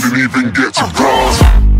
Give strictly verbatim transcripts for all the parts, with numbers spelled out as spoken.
didn't even get to cross.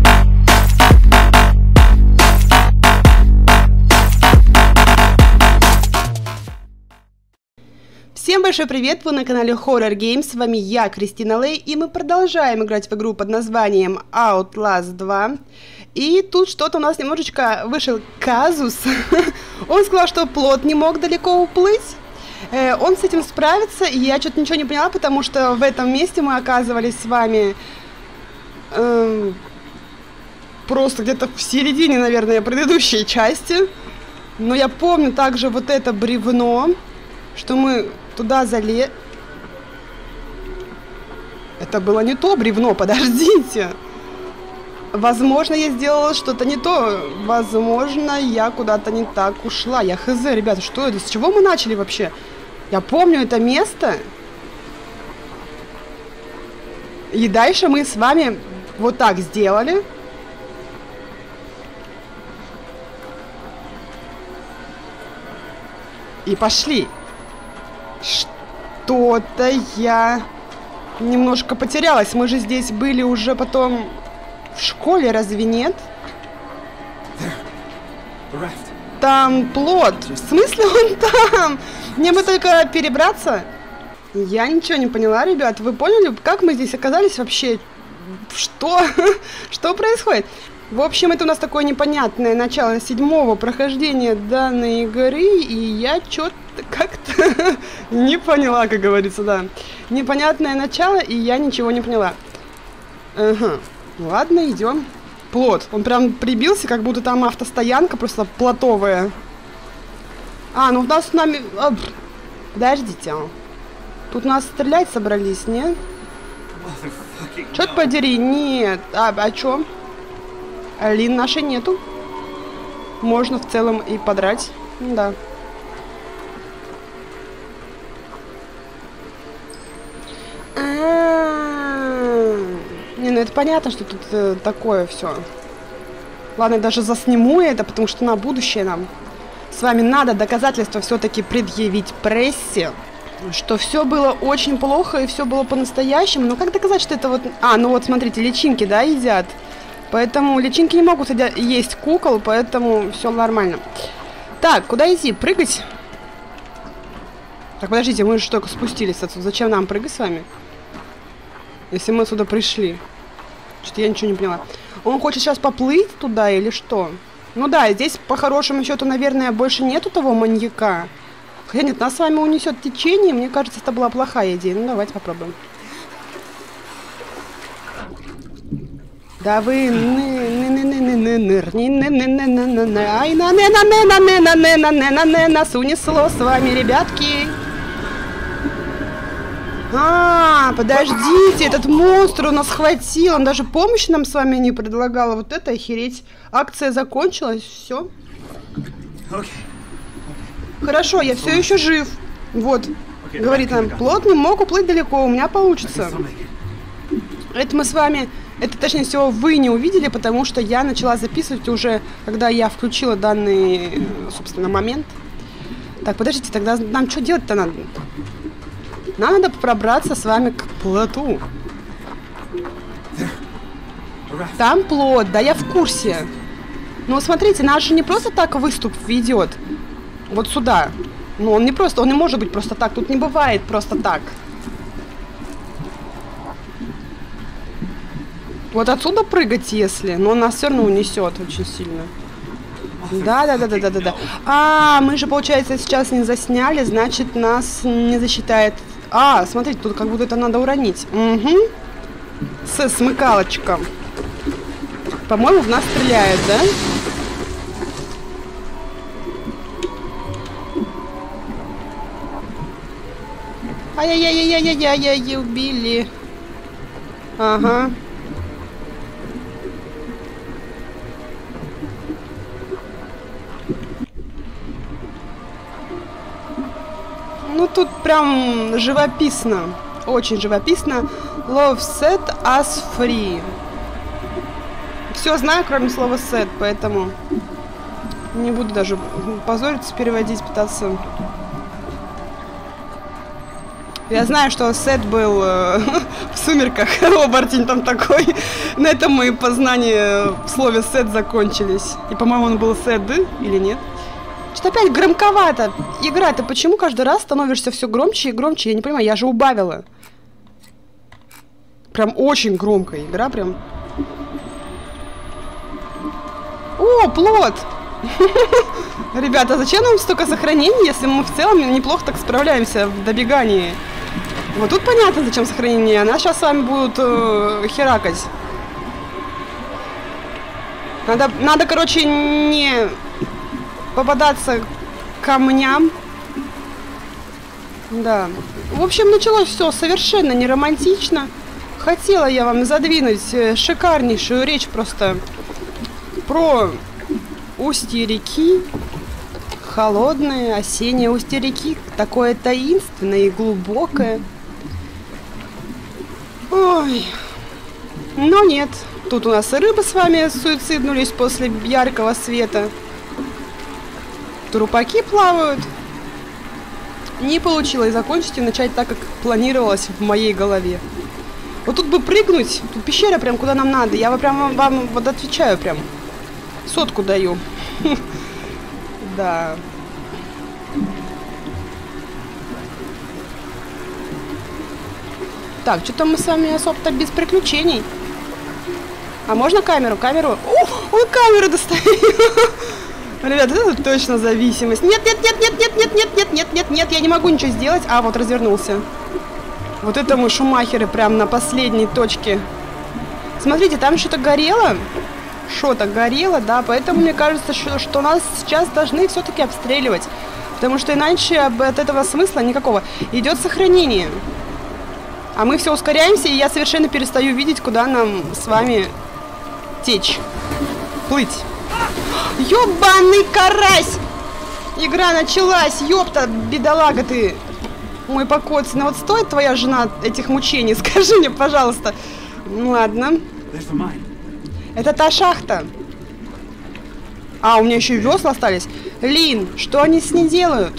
Всем большой привет, вы на канале Horror Games, с вами я, Кристина Лей, и мы продолжаем играть в игру под названием Outlast два. И тут что-то у нас немножечко вышел казус. Он сказал, что плот не мог далеко уплыть. Э, он с этим справится, и я что-то ничего не поняла, потому что в этом месте мы оказывались с вами э, просто где-то в середине, наверное, предыдущей части. Но я помню также вот это бревно, что мы туда залез... Это было не то бревно, подождите. Возможно, я сделала что-то не то. Возможно, я куда-то не так ушла. Я хз, ребята, что это? С чего мы начали вообще? Я помню это место. И дальше мы с вами вот так сделали. И пошли. Что-то я немножко потерялась. Мы же здесь были уже потом в школе, разве нет? Там плот. В смысле он там? Мне бы только перебраться. Я ничего не поняла, ребят. Вы поняли, как мы здесь оказались вообще? Что? Что происходит? В общем, это у нас такое непонятное начало седьмого прохождения данной игры, и я что-то как-то не поняла, как говорится, да. Непонятное начало, и я ничего не поняла. Ага. Ладно, идем. Плот. Он прям прибился, как будто там автостоянка просто плотовая. А, ну у нас с нами... А, подождите. Тут нас стрелять собрались, нет? Чё-то подери, нет. А, а чё? Алин нашей нету. Можно в целом и подрать. Да. А-а-а. Не, ну это понятно, что тут э, такое все. Ладно, я даже засниму это, потому что на будущее нам с вами надо доказательства все-таки предъявить прессе, что все было очень плохо и все было по-настоящему. Но как доказать, что это вот... А, ну вот смотрите, личинки, да, едят. Поэтому личинки не могут есть кукол, поэтому все нормально. Так, куда идти? Прыгать? Так, подождите, мы же только спустились отсюда. Зачем нам прыгать с вами? Если мы отсюда пришли. Что-то я ничего не поняла. Он хочет сейчас поплыть туда или что? Ну да, здесь по хорошему счету, наверное, больше нету того маньяка. Хотя нет, нас с вами унесет течение. Мне кажется, это была плохая идея. Ну давайте попробуем. Да вы нас унесло с вами, ребятки. А, подождите, этот монстр он нас схватил, он даже помощь нам с вами не предлагал. Вот это охереть. Акция закончилась, все. Хорошо, я все еще жив. Вот, говорит нам, плот не мог уплыть далеко, у меня получится. Это мы с вами... Это, точнее всего, вы не увидели, потому что я начала записывать уже, когда я включила данный, собственно, момент. Так, подождите, тогда нам что делать-то надо? Нам надо пробраться с вами к плоту. Там плот, да, я в курсе. Но смотрите, наш же не просто так выступ ведет. Вот сюда. Ну, он не просто, он не может быть просто так. Тут не бывает просто так. Вот отсюда прыгать, если, но он нас все равно унесет очень сильно. Да, да, да, да, да, да, да. А, мы же, получается, сейчас не засняли, значит, нас не засчитает. А, смотрите, тут как будто это надо уронить. Угу. С смыкалочком. По-моему, в нас стреляют, да? Ай-яй-яй-яй-яй-яй-яй, убили. Ага. Ну, тут прям живописно. Очень живописно. Love set us free. Все знаю, кроме слова set, поэтому не буду даже позориться, переводить, пытаться. Я знаю, что Сет был э, в «Сумерках», оборотень там такой. На этом мои познания в слове Сет закончились. И, по-моему, он был Сет, да? Или нет? Что-то опять громковато. Игра, ты почему каждый раз становишься все громче и громче? Я не понимаю, я же убавила. Прям очень громкая игра, прям. О, плот! Ребята, зачем нам столько сохранений, если мы в целом неплохо так справляемся в добегании? Вот тут понятно, зачем сохранение. Она сейчас с вами будут э, херакать. Надо, надо, короче, не попадаться камням. Да. В общем, началось все совершенно не романтично. Хотела я вам задвинуть шикарнейшую речь просто про устье реки. Холодное осеннее устье реки. Такое таинственное и глубокое. Ой. Но нет. Тут у нас и рыбы с вами суициднулись после яркого света. Трупаки плавают. Не получилось закончить и начать так, как планировалось в моей голове. Вот тут бы прыгнуть. Тут пещера прям куда нам надо. Я прям вам вот отвечаю прям. Сотку даю. Да. Так, что-то мы с вами особо-то без приключений. А можно камеру? Камеру? О, он камеру достает. Ребят, это точно зависимость. Нет, нет, нет, нет, нет, нет, нет, нет, нет, нет, нет, я не могу ничего сделать. А, вот развернулся. Вот это мы шумахеры прям на последней точке. Смотрите, там что-то горело. Что-то горело, да, поэтому мне кажется, что, что нас сейчас должны все-таки обстреливать. Потому что иначе от этого смысла никакого. Идет сохранение. А мы все ускоряемся, и я совершенно перестаю видеть, куда нам с вами течь. Плыть. Ёбаный карась! Игра началась, ёпта, бедолага ты. Мой покойный. Вот стоит твоя жена этих мучений? Скажи мне, пожалуйста. Ну ладно. Это та шахта. А, у меня еще и весла остались. Лин, что они с ней делают?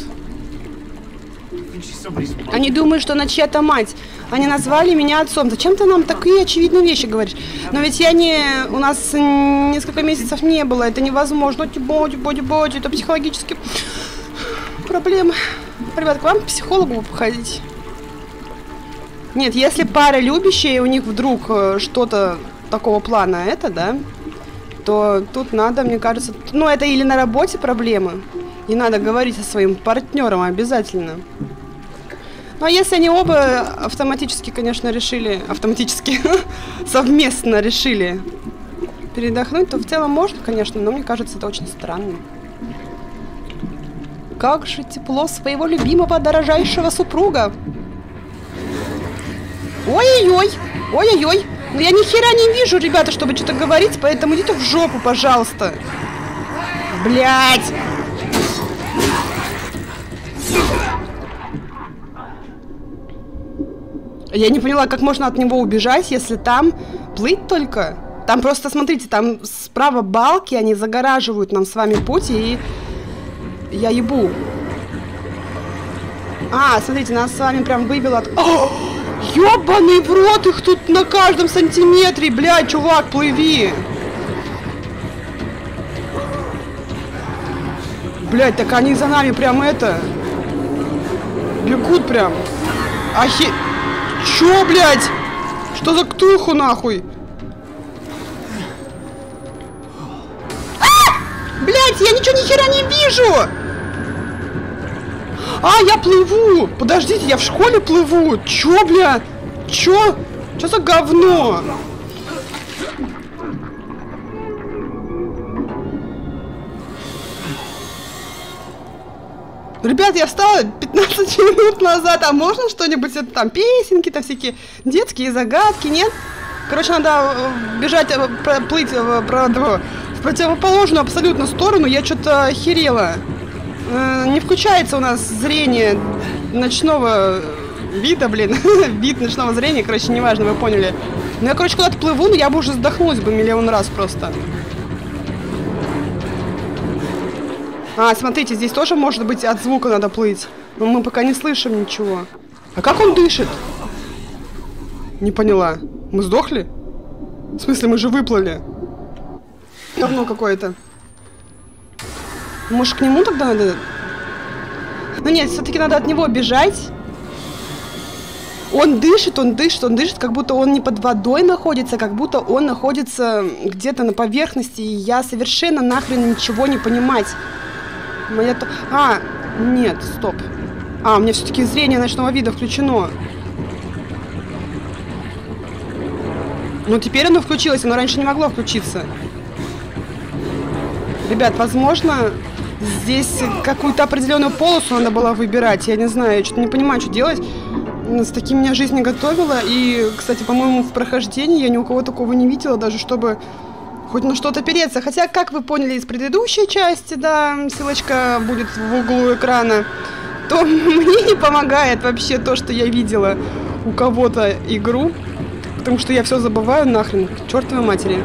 Они думают, что она чья-то мать. Они назвали меня отцом. Зачем ты нам такие очевидные вещи говоришь? Но ведь я не... У нас несколько месяцев не было. Это невозможно. Боди, боди, боди. Это психологически проблемы. Ребят, к вам к психологу походить. Нет, если пара любящая, и у них вдруг что-то такого плана это, да, то тут надо, мне кажется... Ну, это или на работе проблемы. И надо говорить со своим партнером обязательно. Ну, а если они оба автоматически, конечно, решили, автоматически, совместно решили передохнуть, то в целом можно, конечно, но мне кажется, это очень странно. Как же тепло своего любимого, дорожайшего супруга. Ой-ой-ой, ой-ой-ой. Ну, я ни хера не вижу, ребята, чтобы что-то говорить, поэтому идите в жопу, пожалуйста. Блядь. Я не поняла, как можно от него убежать, если там плыть только. Там просто, смотрите, там справа балки, они загораживают нам с вами путь, и я ебу. А, смотрите, нас с вами прям вывело от... О! Ёбаный в рот, их тут на каждом сантиметре, блядь, чувак, плыви. Блядь, так они за нами прям это... Бегут прям. Ахи... Чё, блядь? Что за ктуху, нахуй? А! Блядь, я ничего ни хера не вижу! А, я плыву! Подождите, я в школе плыву! Чё, бля? Чё? Чё за говно? Ребят, я встала пятнадцать минут назад, а можно что-нибудь, это там песенки-то всякие, детские загадки, нет? Короче, надо бежать, плыть в, в противоположную абсолютно сторону, я что-то охерела. Не включается у нас зрение ночного вида, блин, вид ночного зрения, короче, неважно, вы поняли. Ну я, короче, куда-то плыву, но я бы уже задохнулась бы миллион раз просто. А, смотрите, здесь тоже, может быть, от звука надо плыть. Но мы пока не слышим ничего. А как он дышит? Не поняла. Мы сдохли? В смысле, мы же выплыли. Говно какое-то. Может, к нему тогда надо... Ну нет, все-таки надо от него бежать. Он дышит, он дышит, он дышит, как будто он не под водой находится, как будто он находится где-то на поверхности, и я совершенно нахрен ничего не понимать. Моя то... А, нет, стоп. А, у меня все-таки зрение ночного вида включено. Ну, теперь оно включилось, оно раньше не могло включиться. Ребят, возможно, здесь какую-то определенную полосу надо было выбирать. Я не знаю, я что-то не понимаю, что делать. С таким меня жизнь не готовила. И, кстати, по-моему, в прохождении я ни у кого такого не видела, даже чтобы хоть на что-то опереться. Хотя, как вы поняли из предыдущей части, да, ссылочка будет в углу экрана, то мне не помогает вообще то, что я видела у кого-то игру. Потому что я все забываю нахрен, к чертовой матери.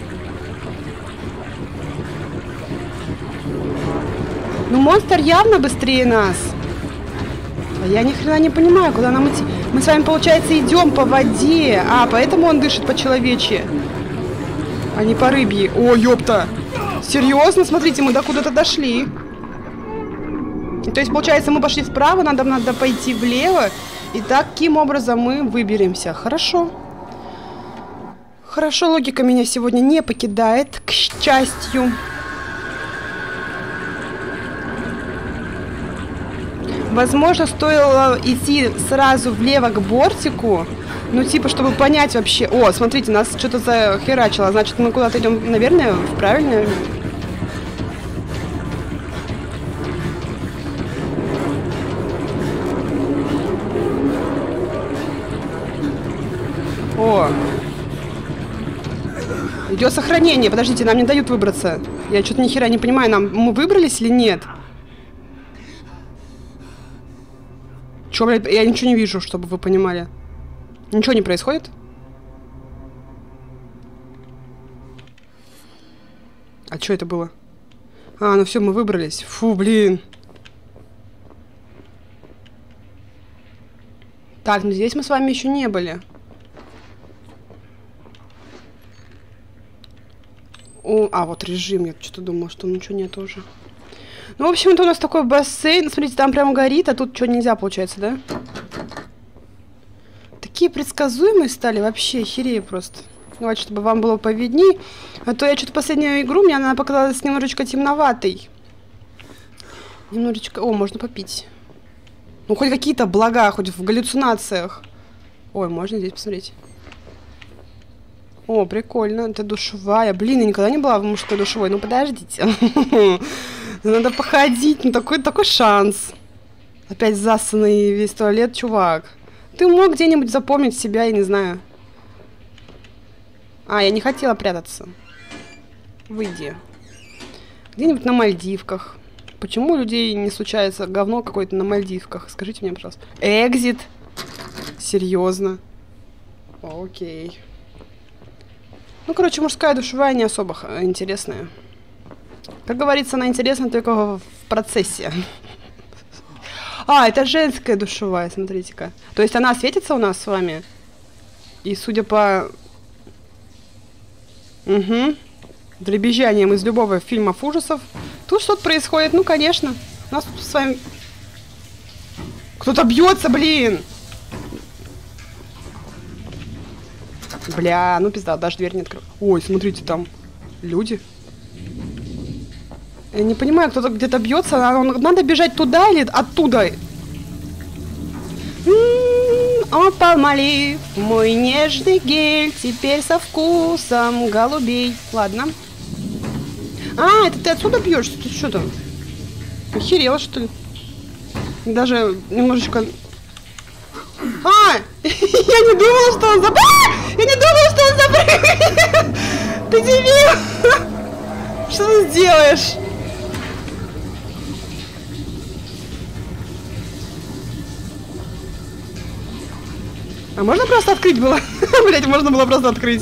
Ну, монстр явно быстрее нас. А я ни хрена не понимаю, куда нам идти. Мы с вами, получается, идем по воде. А, поэтому он дышит по-человечьи, а не по рыбьи. О, ёпта! Серьезно? Смотрите, мы до куда-то дошли. То есть, получается, мы пошли вправо, надо, надо пойти влево. И таким образом мы выберемся. Хорошо. Хорошо, логика меня сегодня не покидает, к счастью. Возможно, стоило идти сразу влево к бортику. Ну, типа, чтобы понять вообще... О, смотрите, нас что-то захерачило. Значит, мы куда-то идем, наверное, в правильное... О! Идет сохранение. Подождите, нам не дают выбраться. Я что-то ни хера не понимаю, нам мы выбрались или нет? Чё, блядь, я ничего не вижу, чтобы вы понимали. Ничего не происходит? А что это было? А, ну все, мы выбрались. Фу, блин. Так, ну здесь мы с вами еще не были. О, а, вот режим. Я что-то думала, что ничего нет уже. Ну, в общем, это у нас такой бассейн. Смотрите, там прям горит, а тут что, нельзя, получается, да? Такие предсказуемые стали, вообще херею просто. Давайте, чтобы вам было повидней. А то я что-то последнюю игру, мне она показалась немножечко темноватой. Немножечко... О, можно попить. Ну, хоть какие-то блага, хоть в галлюцинациях. Ой, можно здесь посмотреть. О, прикольно, это душевая. Блин, я никогда не была в мужской душевой. Ну, подождите. Надо походить, ну такой, такой шанс. Опять засанный весь туалет, чувак. Ты мог где-нибудь запомнить себя, я не знаю. А, я не хотела прятаться. Выйди. Где-нибудь на Мальдивках. Почему у людей не случается говно какое-то на Мальдивках? Скажите мне, пожалуйста. Экзит. Серьезно. Окей. Ну, короче, мужская душевая не особо интересная. Как говорится, она интересна только в процессе. А, это женская душевая, смотрите-ка. То есть она светится у нас с вами. И судя по... Угу. Дребезжанием из любого фильма ужасов. Тут что-то происходит. Ну, конечно. У нас тут с вами... Кто-то бьется, блин! Бля, ну пизда, даже дверь не открыл. Ой, смотрите, там люди. Я не понимаю, кто-то где-то бьется. Надо бежать туда или оттуда? О, Палмолив, мой нежный гель, теперь со вкусом голубей. Ладно. А, это ты отсюда бьешь? Ты что там? Охерела, что ли? Даже немножечко... А! Я не думала, что он забыл! Я не думала, что он забыл! Ты дебил! Что ты сделаешь? А можно просто открыть было? Блять, можно было просто открыть.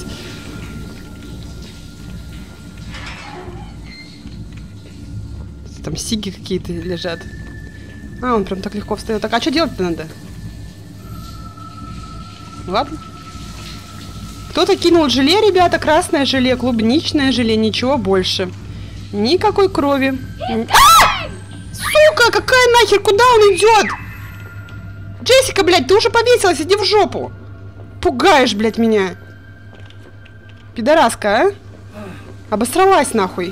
Там сиги какие-то лежат. А, он прям так легко встает. Так, а что делать-то надо? Ладно. Кто-то кинул желе, ребята. Красное желе, клубничное желе. Ничего больше. Никакой крови. А! Сука, какая нахер? Куда он идет? Джессика, блядь, ты уже повесилась. Иди в жопу. Пугаешь, блядь, меня. Пидораска, а? Обосралась, нахуй.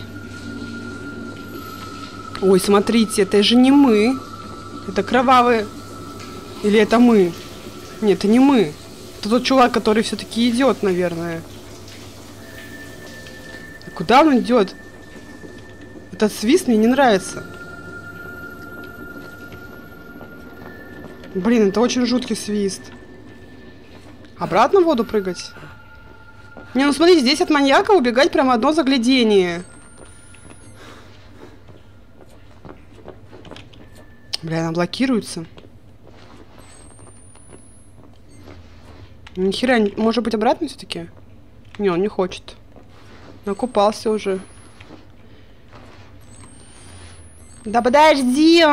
Ой, смотрите, это же не мы. Это кровавые. Или это мы? Нет, это не мы. Это тот чувак, который все-таки идет, наверное. А куда он идет? Этот свист мне не нравится. Блин, это очень жуткий свист. Обратно в воду прыгать? Не, ну смотрите, здесь от маньяка убегать прямо одно заглядение. Бля, она блокируется. Нихера, может быть, обратно все-таки? Не, он не хочет. Накупался уже. Да подожди!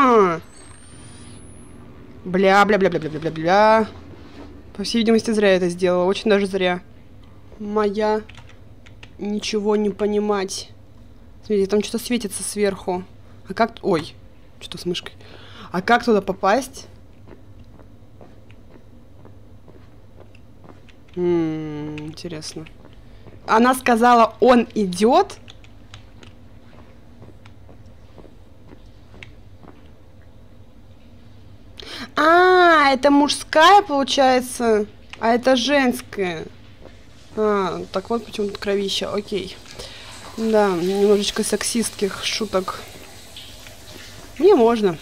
Бля-бля-бля-бля-бля-бля-бля. По всей видимости, зря я это сделала. Очень даже зря. Моя... Ничего не понимать. Смотрите, там что-то светится сверху. А как... Ой, что с мышкой? А как туда попасть? М-м, интересно. Она сказала, он идет. А, это мужская, получается, а это женская. А, так вот почему тут кровища. Окей. Да, немножечко сексистских шуток. Мне можно.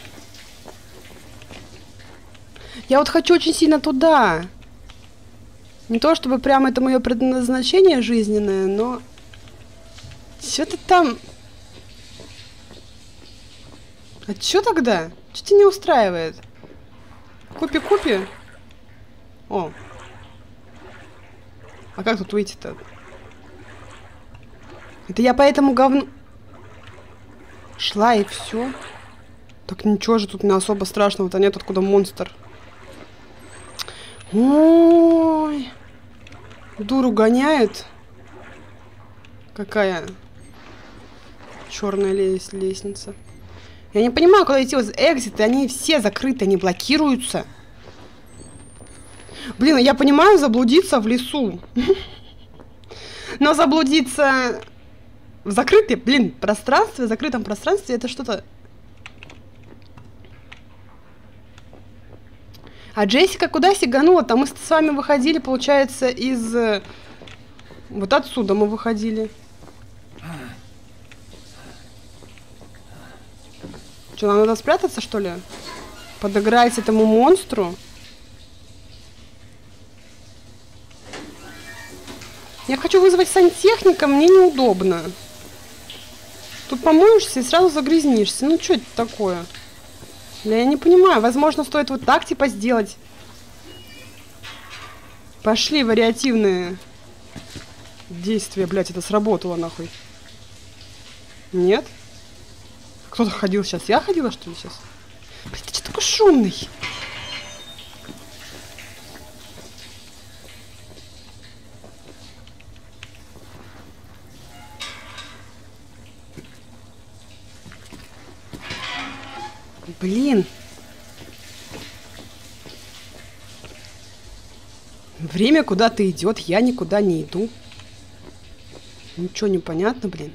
Я вот хочу очень сильно туда. Не то чтобы прямо это мое предназначение жизненное, но... Что-то там... А что тогда? Что тебя не устраивает? Купи-купи. О. А как тут выйти-то? Это я по этому говну... Шла и все. Так ничего же тут не особо страшного-то нет, откуда монстр. Ой. Дуру гоняют. Какая черная лес лестница. Я не понимаю, куда идти. Вот экзиты, они все закрыты, они блокируются. Блин, я понимаю заблудиться в лесу. Но заблудиться в закрытом, блин, пространстве, в закрытом пространстве, это что-то... А Джессика куда сиганула? Там мы с вами выходили, получается, из... Вот отсюда мы выходили. Что, нам надо спрятаться, что ли? Подыграть этому монстру? Я хочу вызвать сантехника, мне неудобно. Тут помоешься и сразу загрязнишься. Ну, что это такое? Я не понимаю. Возможно, стоит вот так, типа, сделать. Пошли вариативные действия. Блять, это сработало, нахуй. Нет? Кто-то ходил сейчас. Я ходила, что ли, сейчас? Блин, ты что такой шумный? Блин. Время куда-то идет, я никуда не иду. Ничего не понятно, блин.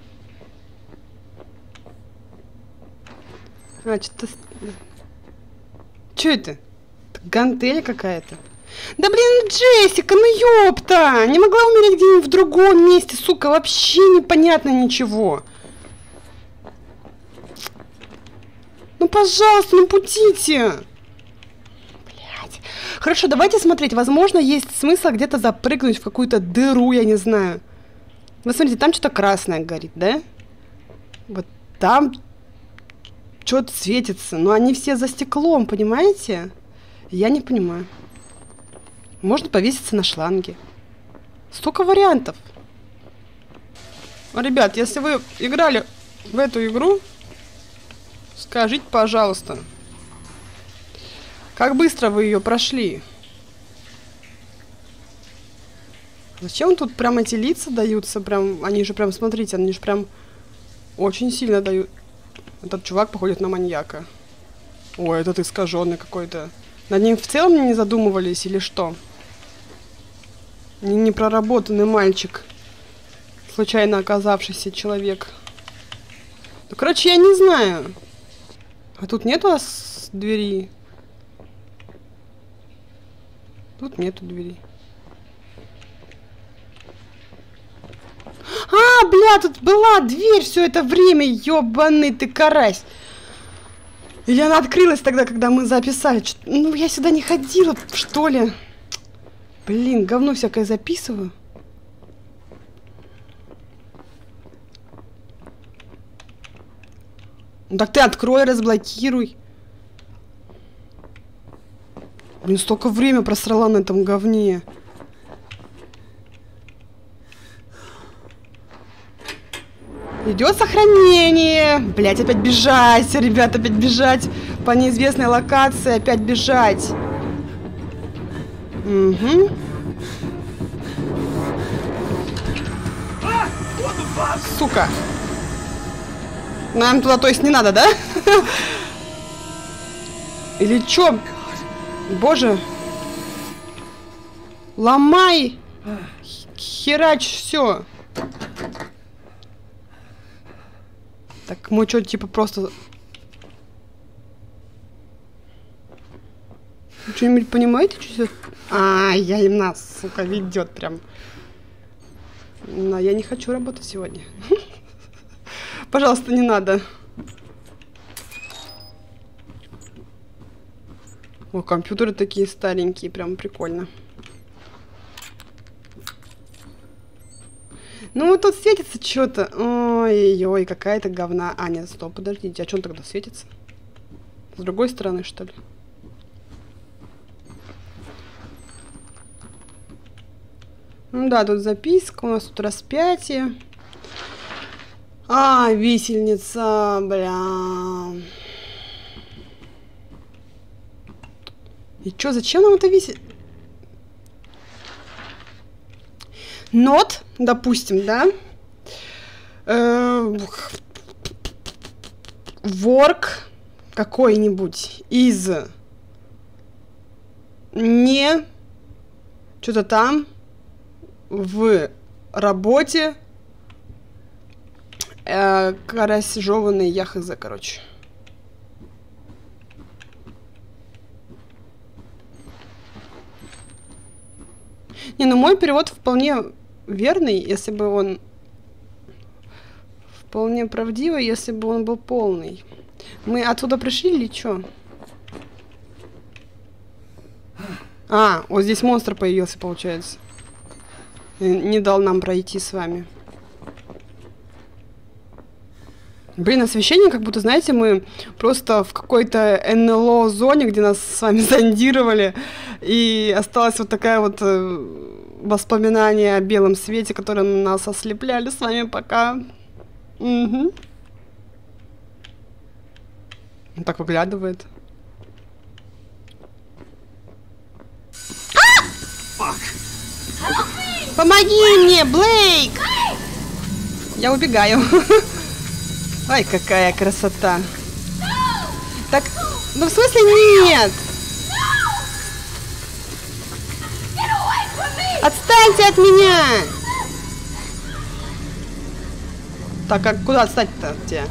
А, что-то... Что это? Гантель какая-то. Да блин, Джессика, ну ёпта! Не могла умереть где-нибудь в другом месте, сука, вообще непонятно ничего. Ну, пожалуйста, ну путите. Блядь. Хорошо, давайте смотреть. Возможно, есть смысл где-то запрыгнуть в какую-то дыру, я не знаю. Вы смотрите, там что-то красное горит, да? Вот там что-то светится. Но они все за стеклом, понимаете? Я не понимаю. Можно повеситься на шланге. Столько вариантов. Ребят, если вы играли в эту игру... Скажите, пожалуйста, как быстро вы ее прошли? Зачем тут прям эти лица даются? Прям, они же прям, смотрите, они же прям очень сильно дают. Этот чувак походит на маньяка. Ой, этот искаженный какой-то. Над ним в целом не задумывались или что? Не, не проработанный мальчик. Случайно оказавшийся человек. Ну, короче, я не знаю. А тут нет у вас двери? Тут нету двери. А, бля, тут была дверь все это время, ёбаный ты карась. Или она открылась тогда, когда мы записали? Ну, я сюда не ходила, что ли? Блин, говно всякое записываю. Ну, так ты открой, разблокируй. Блин, столько времени просрала на этом говне. Идет сохранение. Блять, опять бежать, ребят, опять бежать по неизвестной локации, опять бежать. Угу. Сука. Нам туда, то есть, не надо, да? Или чё? Боже. Ломай. Херач, все. Так, мы что, типа, просто... Что-нибудь понимаете, что... А, я и нас, сука, ведет прям. Но я не хочу работать сегодня. Пожалуйста, не надо. О, компьютеры такие старенькие, прям прикольно. Ну, вот тут светится что-то. Ой-ой, какая-то говна. А, нет, стоп, подождите. А что он тогда светится? С другой стороны, что ли? Ну да, тут записка, у нас тут распятие. А, висельница, бля. И чё, зачем нам это висит? Нот, допустим, да? Work какой-нибудь из не что-то там в работе э, карась жёванный яхза, короче. Не, ну мой перевод вполне верный, если бы он... Вполне правдивый, если бы он был полный. Мы оттуда пришли или что? А, вот здесь монстр появился, получается. Не дал нам пройти с вами. Блин, освещение, как будто, знаете, мы просто в какой-то эн эл о-зоне, где нас с вами зондировали, и осталось вот такая вот э, воспоминание о белом свете, которое нас ослепляли с вами пока. Угу. Он так выглядывает. А! Помоги мне, Блейк! Я убегаю. Ай, какая красота. Так, ну в смысле нет. Отстаньте от меня! Так, а куда отстать-то от тебя?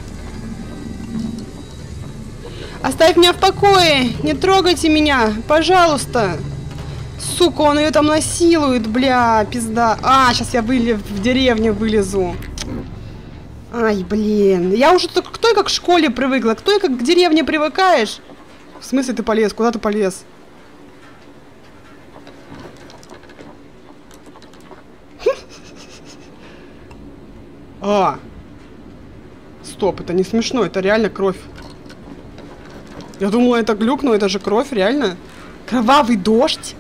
Оставь меня в покое! Не трогайте меня! Пожалуйста! Сука, он ее там насилует, бля, пизда. А, сейчас я вылез, в деревню вылезу. Ай, блин. Я уже только к той, как в школе привыкла. К той, как к деревне привыкаешь. В смысле ты полез? Куда ты полез? А. Стоп, это не смешно, это реально кровь. Я думала, это глюк, но это же кровь, реально. Кровавый дождь?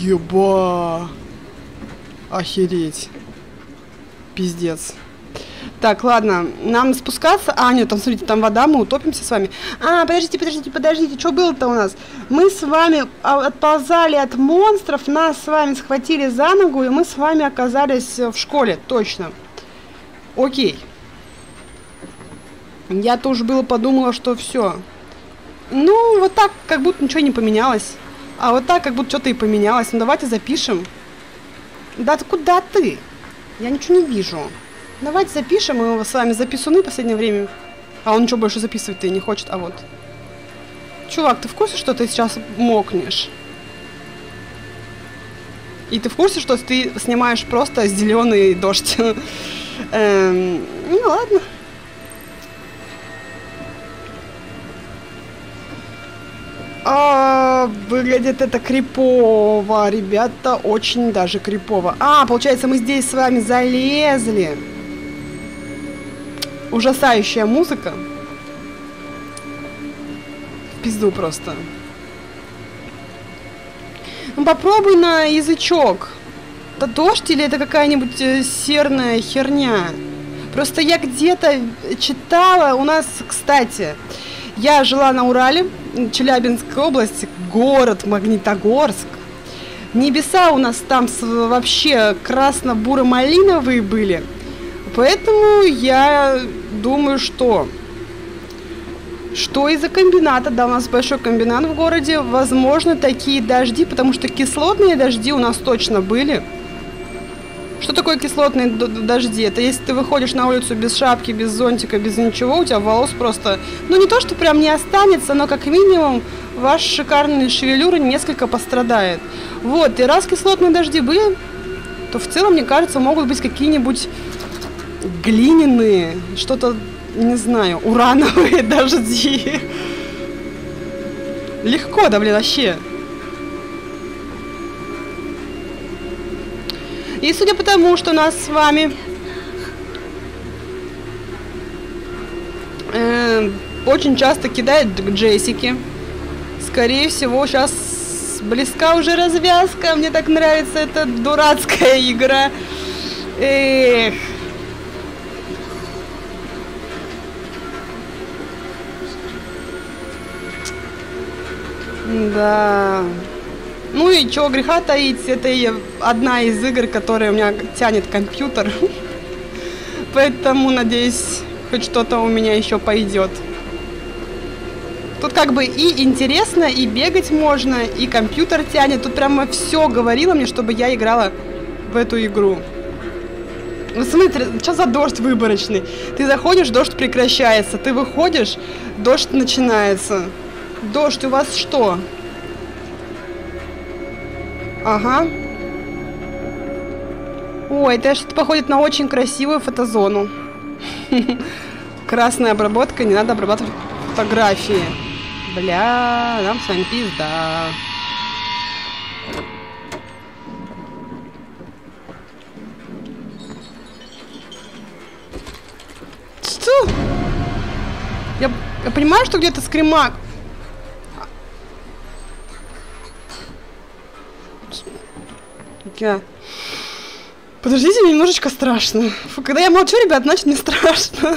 Еба. Охереть. Пиздец. Так, ладно, нам спускаться... А, нет, там, смотрите, там вода, мы утопимся с вами. А, подождите, подождите, подождите, что было-то у нас? Мы с вами отползали от монстров, нас с вами схватили за ногу, и мы с вами оказались в школе, точно. Окей. Я тоже было подумала, что все. Ну, вот так, как будто ничего не поменялось. А вот так, как будто что-то и поменялось. Ну, давайте запишем. Да ты куда ты? Я ничего не вижу. Давайте запишем, мы с вами записуны в последнее время. А он ничего больше записывать-то и не хочет, а вот. Чувак, ты в курсе, что ты сейчас мокнешь? И ты в курсе, что ты снимаешь просто зеленый дождь? Ну ладно. А, выглядит это крипово, ребята, очень даже крипово. А, получается, мы здесь с вами залезли. Ужасающая музыка. В пизду просто. Ну попробуй на язычок. Это дождь или это какая-нибудь э, серная херня? Просто я где-то читала, у нас, кстати, я жила на Урале, Челябинская область, город Магнитогорск. Небеса у нас там вообще красно-буро-малиновые были. Поэтому я думаю, что... Что из-за комбината, да, у нас большой комбинат в городе, возможно, такие дожди, потому что кислотные дожди у нас точно были. Что такое кислотные дожди? Это если ты выходишь на улицу без шапки, без зонтика, без ничего, у тебя волос просто... Ну, не то, что прям не останется, но как минимум ваш шикарный шевелюра несколько пострадает. Вот, и раз кислотные дожди были, то в целом, мне кажется, могут быть какие-нибудь глиняные, что-то, не знаю, урановые дожди. Легко, да, блин, вообще. И судя по тому, что нас с вами э, очень часто кидает к Джессике, скорее всего, сейчас близка уже развязка. Мне так нравится эта дурацкая игра. Эх. Да. Ну и чего греха таить, это и одна из игр, которая у меня тянет компьютер. Поэтому, надеюсь, хоть что-то у меня еще пойдет. Тут как бы и интересно, и бегать можно, и компьютер тянет. Тут прямо все говорило мне, чтобы я играла в эту игру. Ну смотри, что за дождь выборочный? Ты заходишь, дождь прекращается. Ты выходишь, дождь начинается. Дождь у вас что? Ага. Ой, это что-то походит на очень красивую фотозону. Красная обработка, не надо обрабатывать фотографии. Бля, нам с вами пизда. Что? Я, я понимаю, что где-то скримак. Я... Подождите, мне немножечко страшно. Фу, когда я молчу, ребят, значит мне страшно.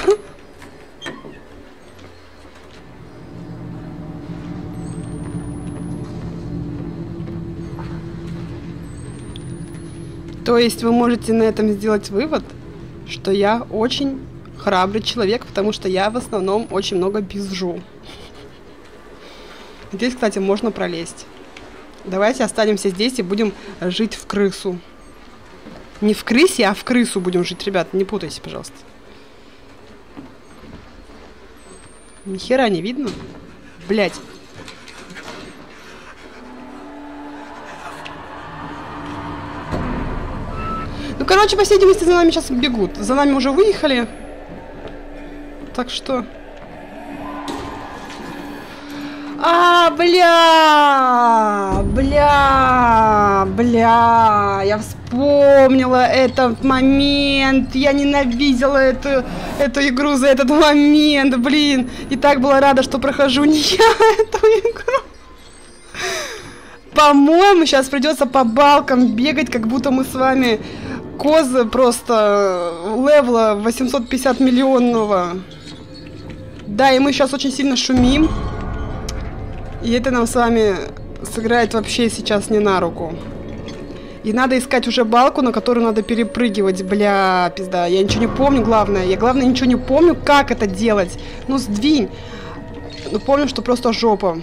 То есть вы можете на этом сделать вывод, что я очень храбрый человек, потому что я в основном очень много пизжу. Здесь, кстати, можно пролезть. Давайте останемся здесь и будем жить в крысу. Не в крысе, а в крысу будем жить, ребят. Не путайте, пожалуйста. Ни хера не видно. Блять. Ну, короче, по всей видимости, за нами сейчас бегут. За нами уже выехали. Так что... А, бля, бля, бля, я вспомнила этот момент, я ненавидела эту, эту игру за этот момент, блин, и так была рада, что прохожу не я эту игру. По-моему, сейчас придется по балкам бегать, как будто мы с вами наркоза просто левела восемьсот пятьдесят миллионного. Да, и мы сейчас очень сильно шумим. И это нам с вами сыграет вообще сейчас не на руку. И надо искать уже балку, на которую надо перепрыгивать. Бля, пизда. Я ничего не помню, главное. Я, главное, ничего не помню, как это делать. Ну, сдвинь. Ну, помню, что просто жопа.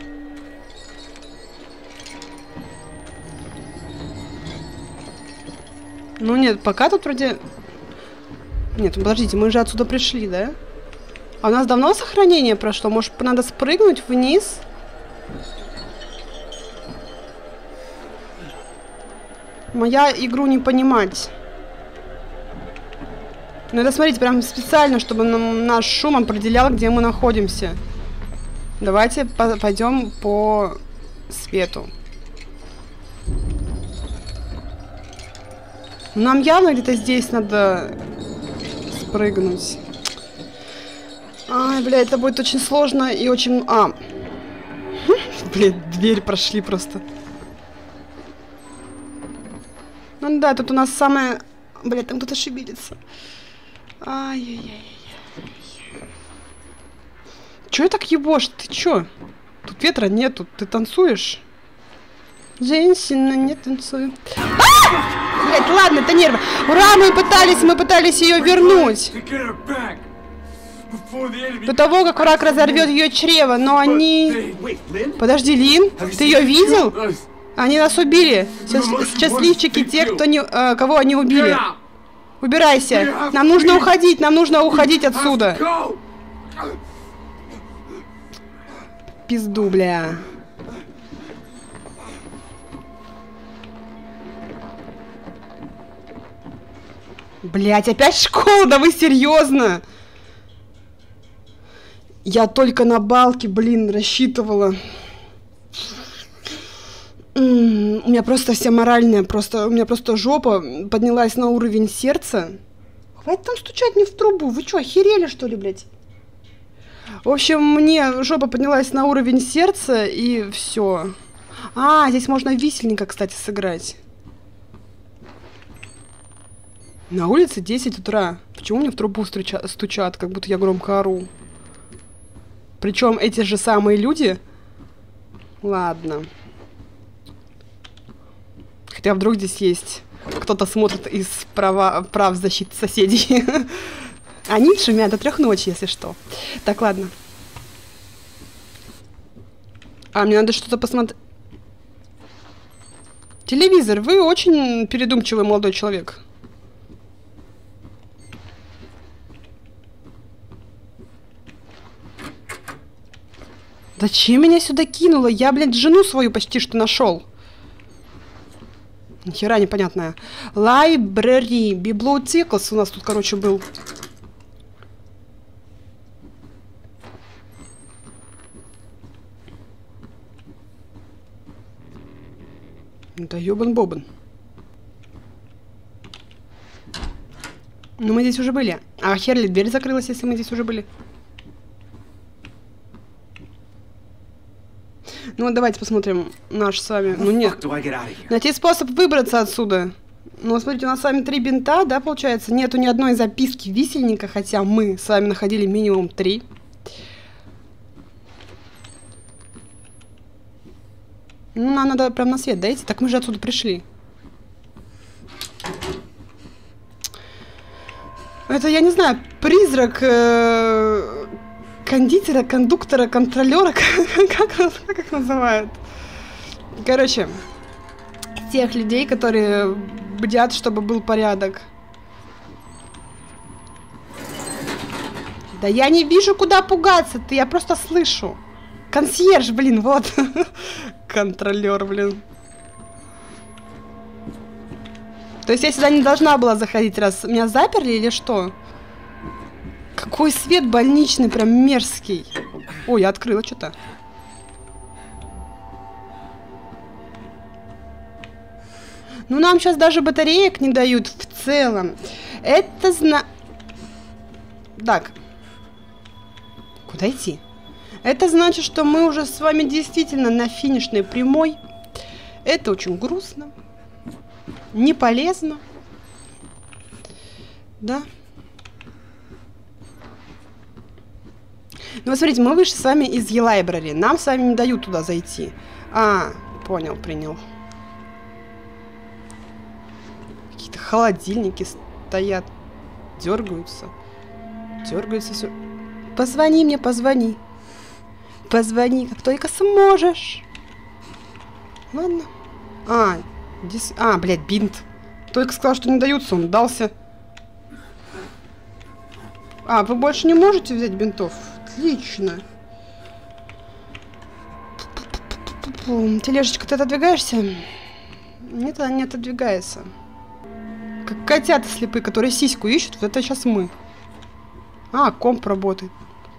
Ну, нет, пока тут вроде... Нет, подождите, мы же отсюда пришли, да? А у нас давно сохранение прошло? Может, надо спрыгнуть вниз? Моя игру не понимать. Надо смотреть прям специально, чтобы нам наш шум определял, где мы находимся. Давайте по пойдем по свету. Нам явно где-то здесь надо спрыгнуть. Ай, бля, это будет очень сложно и очень... А. Блин, дверь прошли просто. Ну да, тут у нас самое... Бля, там кто-то шибилится. Ай-яй-яй. Чё я так ебошь? Ты чё? Тут ветра нету, ты танцуешь? Женщина, не танцую. А! Блять, ладно, это нервы. Ура, мы пытались, мы пытались ее вернуть. До того, как враг разорвет ее чрево, но они... Подожди, Лин, ты ее видел? Они нас убили. Счастливчики те, кто не, э, кого они убили. Убирайся. Нам нужно уходить, нам нужно уходить отсюда. Пизду, бля. Блять, опять школа? Да вы серьезно? Я только на балке, блин, рассчитывала. М-м, у меня просто вся моральная, просто, у меня просто жопа поднялась на уровень сердца. Хватит там стучать не в трубу. Вы что, охерели, что ли, блядь? В общем, мне жопа поднялась на уровень сердца, и все. А, здесь можно висельника, кстати, сыграть. На улице десять утра. Почему мне в трубу стуча стучат, как будто я громко ору? Причем эти же самые люди... Ладно. Хотя вдруг здесь есть кто-то смотрит из права, прав защиты соседей. Они шумят до трех ночи, если что. Так, ладно. А, мне надо что-то посмотреть. Телевизор, вы очень передумчивый молодой человек. Зачем меня сюда кинуло? Я, блядь, жену свою почти что нашел. Нихера непонятная. Library. Библиотекас у нас тут, короче, был. Да ёбан-бобан. Ну мы здесь уже были. А хер ли дверь закрылась, если мы здесь уже были? Ну, давайте посмотрим наш с вами. Ну, нет. Найти способ выбраться отсюда. Ну, смотрите, у нас с вами три бинта, да, получается? Нету ни одной записки висельника, хотя мы с вами находили минимум три. Ну, нам надо прям на свет дойти. Так мы же отсюда пришли. Это, я не знаю, призрак... Э кондитера, кондуктора, контролера, как, как их называют? Короче, тех людей, которые бдят, чтобы был порядок. Да я не вижу, куда пугаться-то, я просто слышу. Консьерж, блин, вот. Контролер, блин. То есть я сюда не должна была заходить, раз меня заперли или что? Какой свет больничный, прям мерзкий. Ой, я открыла что-то. Ну, нам сейчас даже батареек не дают в целом. Это зна... Так. Куда идти? Это значит, что мы уже с вами действительно на финишной прямой. Это очень грустно. Не полезно. Да? Ну вот смотрите, мы вышли с вами из E-Library. Нам с вами не дают туда зайти. А, понял, принял. Какие-то холодильники стоят. Дергаются. Дергаются все. Позвони мне, позвони. Позвони, как только сможешь. Ладно. А, дис... а, блядь, бинт. Только сказал, что не даются, он дался. А, вы больше не можете взять бинтов? Отлично. Тележечка, ты отодвигаешься? Нет, она не отодвигается. Как котята слепые, которые сиську ищут, вот это сейчас мы. А, комп работает.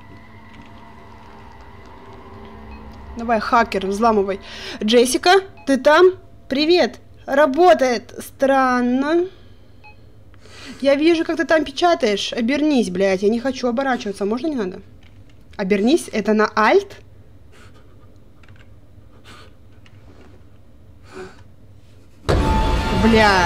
Давай, хакер, взламывай. Джессика, ты там? Привет. Работает. Странно. Я вижу, как ты там печатаешь. Обернись, блядь. Я не хочу оборачиваться. Можно не надо? Обернись. Это на альт? Бля.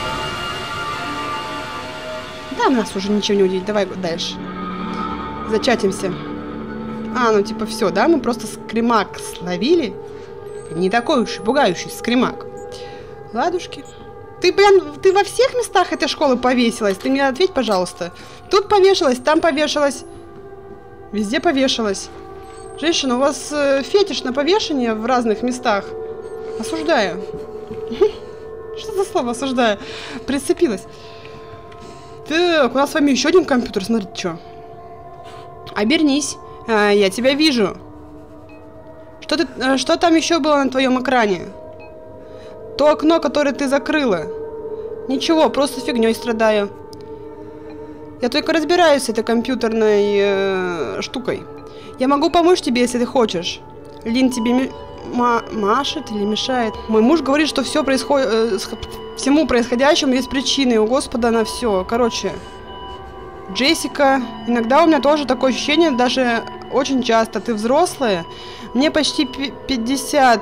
Да, нас уже ничего не удивит. Давай дальше. Зачатимся. А, ну типа все, да? Мы просто скримак словили. Не такой уж и пугающий скримак. Ладушки. Ты прям, ты во всех местах этой школы повесилась? Ты мне ответь, пожалуйста. Тут повешалась, там повешалась. Везде повешалась. Женщина, у вас э, фетиш на повешение в разных местах. Осуждаю. Что за слово осуждаю? Прицепилась. Так, у нас с вами еще один компьютер. Смотрите, что. Обернись. А, я тебя вижу. Что, ты, что там еще было на твоем экране? То окно, которое ты закрыла. Ничего, просто фигней страдаю. Я только разбираюсь с этой компьютерной э, штукой. Я могу помочь тебе, если ты хочешь. Лин тебе ма машет или мешает? Мой муж говорит, что все происходит, э, всему происходящему есть причины. У Господа на все. Короче, Джессика, иногда у меня тоже такое ощущение, даже очень часто. Ты взрослая, мне почти пятьдесят.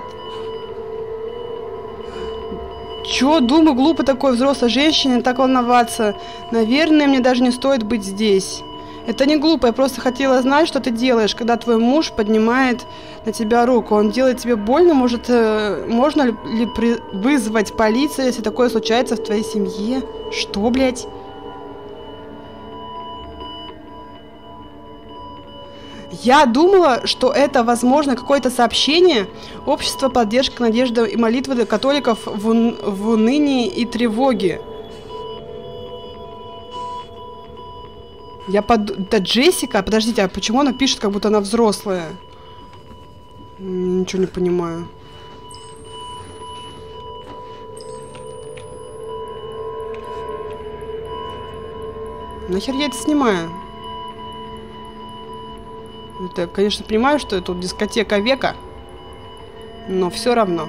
Чё, думаю, глупо такой взрослой женщине так волноваться. Наверное, мне даже не стоит быть здесь. Это не глупо, я просто хотела знать, что ты делаешь, когда твой муж поднимает на тебя руку. Он делает тебе больно, может, э, можно ли, ли при... вызвать полицию, если такое случается в твоей семье? Что, блядь? Я думала, что это, возможно, какое-то сообщение общества поддержка, надежда и молитвы для католиков в, ун... в унынии и тревоге. Я под... Это Джессика? Подождите, а почему она пишет, как будто она взрослая? Ничего не понимаю. Нахер я это снимаю? Это, конечно, понимаю, что это тут дискотека века, но все равно.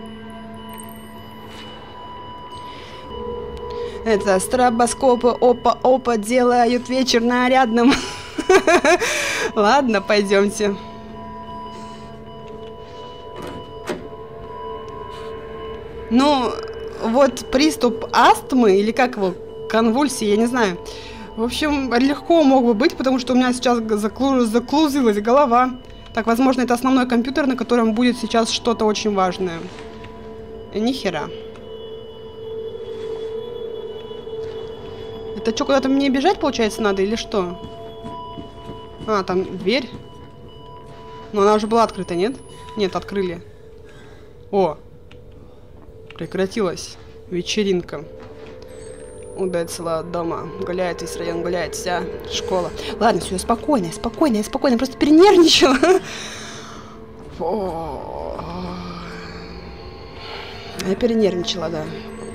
Это стробоскопы опа-опа делают вечер нарядным. Ладно, пойдемте. Ну, вот приступ астмы, или как его, конвульсии, я не знаю. В общем, легко мог бы быть, потому что у меня сейчас заклу... заклузилась голова. Так, возможно, это основной компьютер, на котором будет сейчас что-то очень важное. Ни хера. Это что, куда-то мне бежать, получается, надо или что? А, там дверь. Но она уже была открыта, нет? Нет, открыли. О! Прекратилась вечеринка. Удачила от дома. Гуляет весь район, гуляет вся школа. Ладно, все, спокойно, спокойно, спокойно. Просто перенервничала. Я перенервничала, да.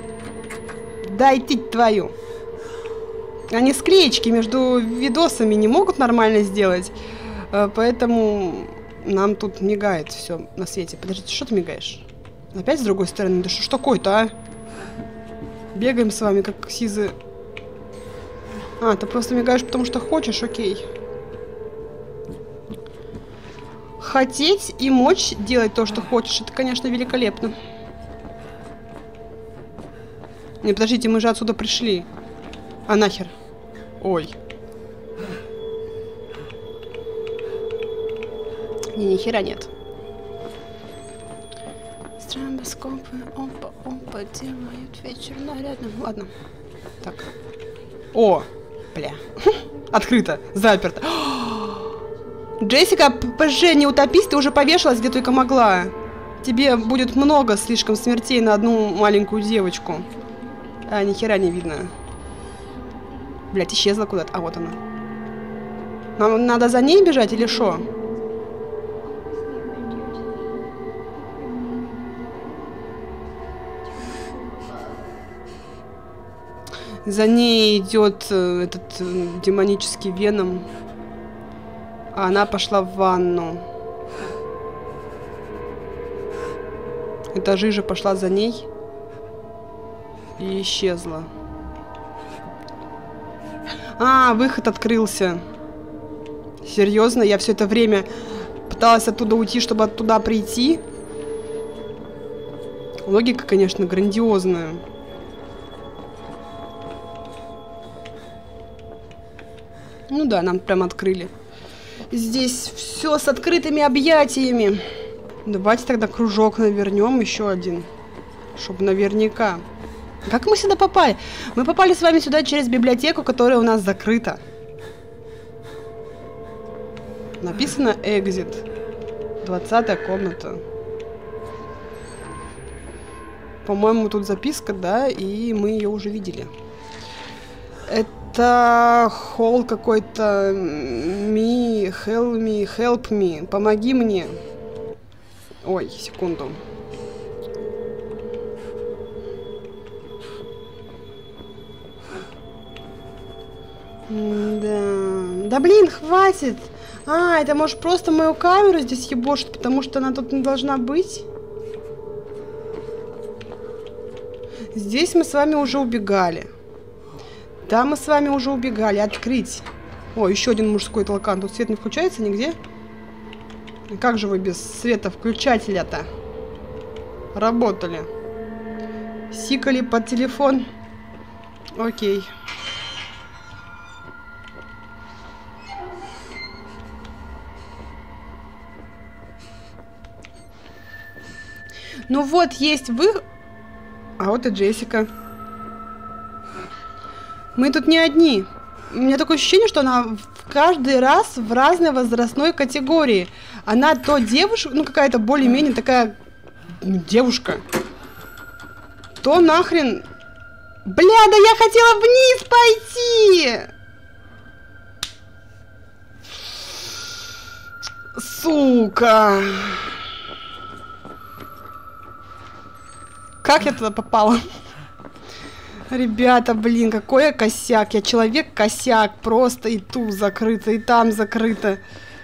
Дайте твою. Они склеечки между видосами не могут нормально сделать. Поэтому нам тут мигает все на свете. Подождите, что ты мигаешь? Опять с другой стороны? Да что ж такое-то, а? Бегаем с вами, как сизы. А, ты просто мигаешь, потому что хочешь, окей. Хотеть и мочь делать то, что хочешь, это, конечно, великолепно. Не, подождите, мы же отсюда пришли. А нахер? Ой. Не, ни хера нет. Стромбоскопы, опа, опа, делают вечер нарядным. Ладно. Так. О, бля. Открыто, заперто. Джессика, ПЖ, не утопись, ты уже повешалась, где только могла. Тебе будет много слишком смертей на одну маленькую девочку. А, ни хера не видно. Блять, исчезла куда-то. А, вот она. Нам надо за ней бежать или шо? За ней идет э, этот э, демонический Веном. А она пошла в ванну. Эта жижа пошла за ней. И исчезла. А, выход открылся. Серьезно? Я все это время пыталась оттуда уйти, чтобы оттуда прийти. Логика, конечно, грандиозная. Ну да, нам прям открыли. Здесь все с открытыми объятиями. Давайте тогда кружок навернем, еще один. Чтобы наверняка. Как мы сюда попали? Мы попали с вами сюда через библиотеку, которая у нас закрыта. Написано «Exit». двадцатая комната. По-моему, тут записка, да, и мы ее уже видели. Это холл какой-то. Me, help me, help me. Помоги мне. Ой, секунду. Да. Да блин, хватит. А, это может просто мою камеру здесь ебошит, потому что она тут не должна быть. Здесь мы с вами уже убегали. Да, мы с вами уже убегали. Открыть. О, еще один мужской толкан. Тут свет не включается нигде? Как же вы без света включателя-то работали? Сикали под телефон. Окей. Ну вот, есть вы... А вот и Джессика. Мы тут не одни. У меня такое ощущение, что она в каждый раз в разной возрастной категории. Она то девушка, ну какая-то более-менее такая девушка, то нахрен... Бля, да я хотела вниз пойти! Сука! Как я туда попала? Ребята, блин, какой я косяк. Я человек-косяк. Просто и тут закрыто, и там закрыто.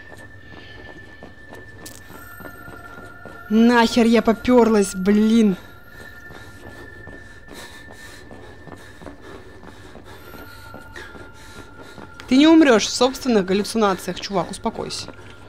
Нахер я поперлась, блин. Ты не умрешь в собственных галлюцинациях, чувак, успокойся.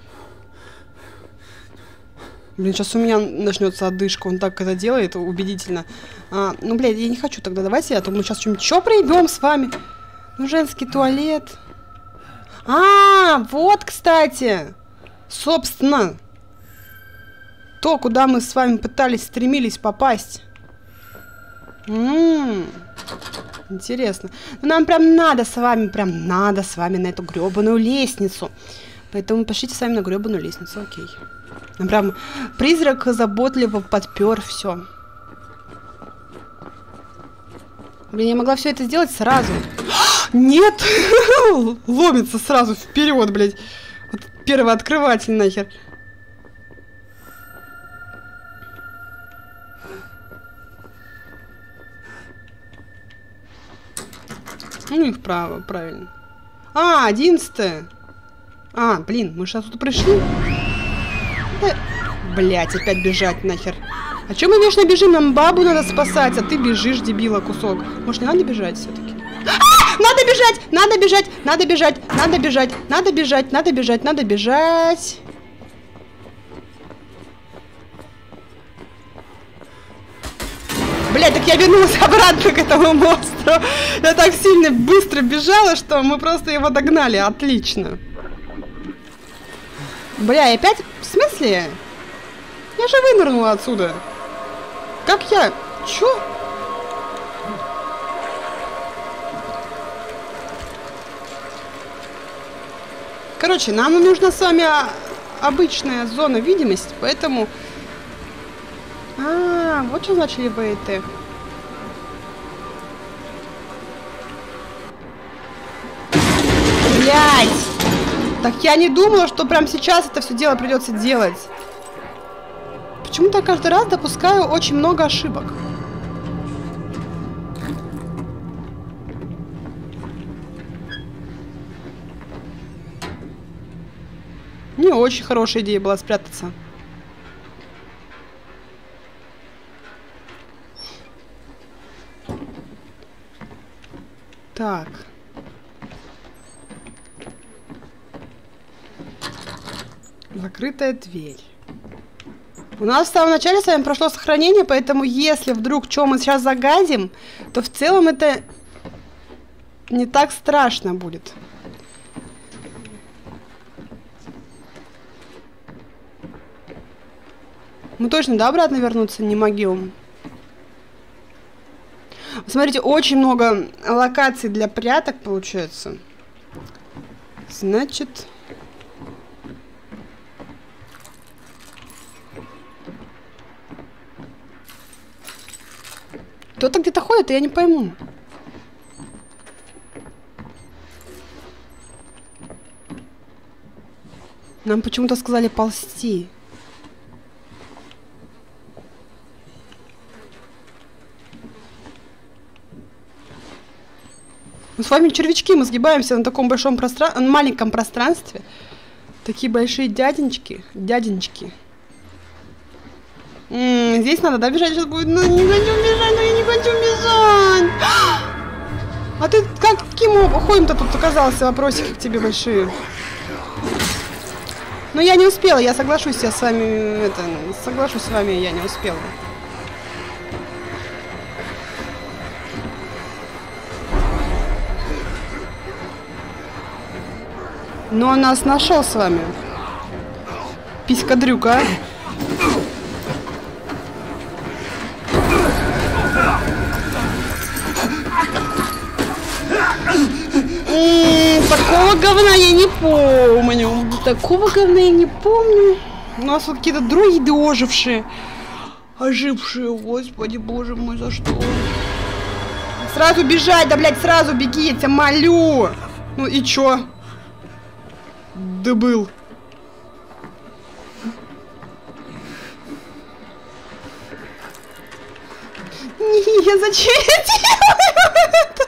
Блин, сейчас у меня начнется одышка. Он так это делает убедительно. А, ну, блядь, я не хочу тогда. Давайте я то мы сейчас что-нибудь еще проебем с вами. Ну, женский туалет. А, вот, кстати. Собственно. То, куда мы с вами пытались, стремились попасть. М-м-м. Интересно. Но нам прям надо с вами, прям надо с вами на эту гребаную лестницу. Поэтому пошлите с вами на гребаную лестницу, окей. Прям призрак заботливо подпер все. Блин, я могла все это сделать сразу. Нет! Ломится сразу вперед, блядь. Вот первый открыватель нахер. Ну и вправо, правильно. А, одиннадцатое. А, блин, мы сейчас тут пришли. Блять, опять бежать нахер. А чё мы вечно бежим? Нам бабу надо спасать, а ты бежишь, дебила, кусок. Может, не надо бежать все-таки? А! Надо бежать! Надо бежать! Надо бежать! Надо бежать! Надо бежать! Надо бежать! Надо бежать! Блядь, так я вернулась обратно к этому монстру. Я так сильно быстро бежала, что мы просто его догнали. Отлично. Бля, и опять... В смысле? Я же вынырнула отсюда. Как я? Чё? Короче, нам нужна с вами обычная зона видимости, поэтому... А, вот что значили ВТ. Блять! Так я не думала, что прямо сейчас это все дело придется делать. Почему-то я каждый раз допускаю очень много ошибок. Не очень хорошая идея была спрятаться. Так. Закрытая дверь. У нас в самом начале с вами прошло сохранение, поэтому если вдруг что мы сейчас загадим, то в целом это не так страшно будет. Мы точно, да, обратно вернуться не могем? Смотрите, очень много локаций для пряток получается. Значит... Кто-то где-то ходит, и я не пойму. Нам почему-то сказали ползти. Мы с вами червячки, мы сгибаемся на таком большом пространстве, на маленьком пространстве. Такие большие дяденьки, дяденьки. М-м, здесь надо, да, бежать сейчас будет? Ну, не хочу бежать, но я не хочу бежать. А ты как, каким ходом-то тут оказался? Вопросики к тебе большие. Но я не успела, я соглашусь, я с вами, это, соглашусь с вами, я не успела. Но он нас нашел с вами. Писька-дрюка. Такого говна я не помню. Такого говна я не помню. У нас вот какие-то друиды ожившие. Ожившие, господи, боже мой, за что? Сразу бежать, да, блядь, сразу беги, я тебя молю. Ну и чё? Да был. Не, зачем я делаю это?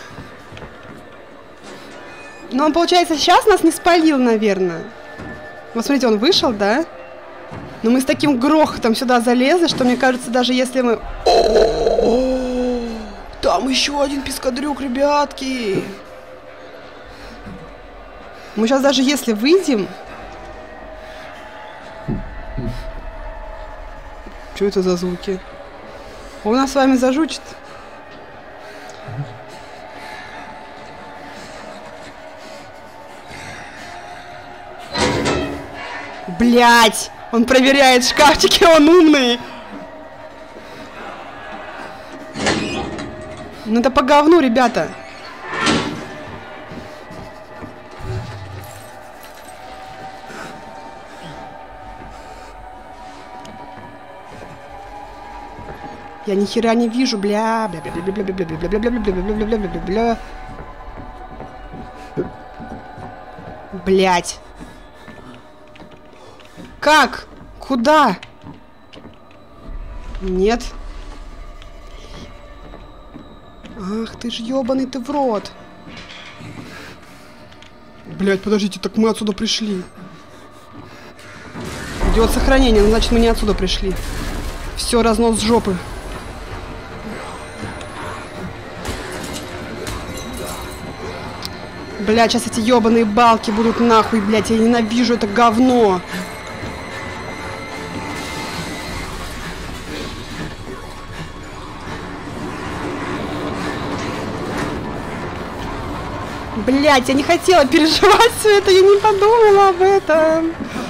Но он, получается, сейчас нас не спалил, наверное. Вот смотрите, он вышел, да? Но мы с таким грохотом сюда залезли, что мне кажется, даже если мы... О-о-о! Там еще один пескадрюк, ребятки! Мы сейчас даже если выйдем... Что это за звуки? Он нас с вами зажучит. Блять! Он проверяет шкафчики, он умный! Ну это по говну, ребята! Я ни хера не вижу, бля, бля, бля, бля, бля, бля, бля, бля, бля, бля, бля, бля, бля, бля, бля, бля. Блять. Как? Куда? Нет. Ах ты ж ёбаный ты в рот. Блять, подождите, так мы отсюда пришли. Идет сохранение, значит мы не отсюда пришли. Все, разнос жопы. Блядь, сейчас эти ёбаные балки будут нахуй, блядь, я ненавижу это говно. Блять, я не хотела переживать все это, я не подумала об этом.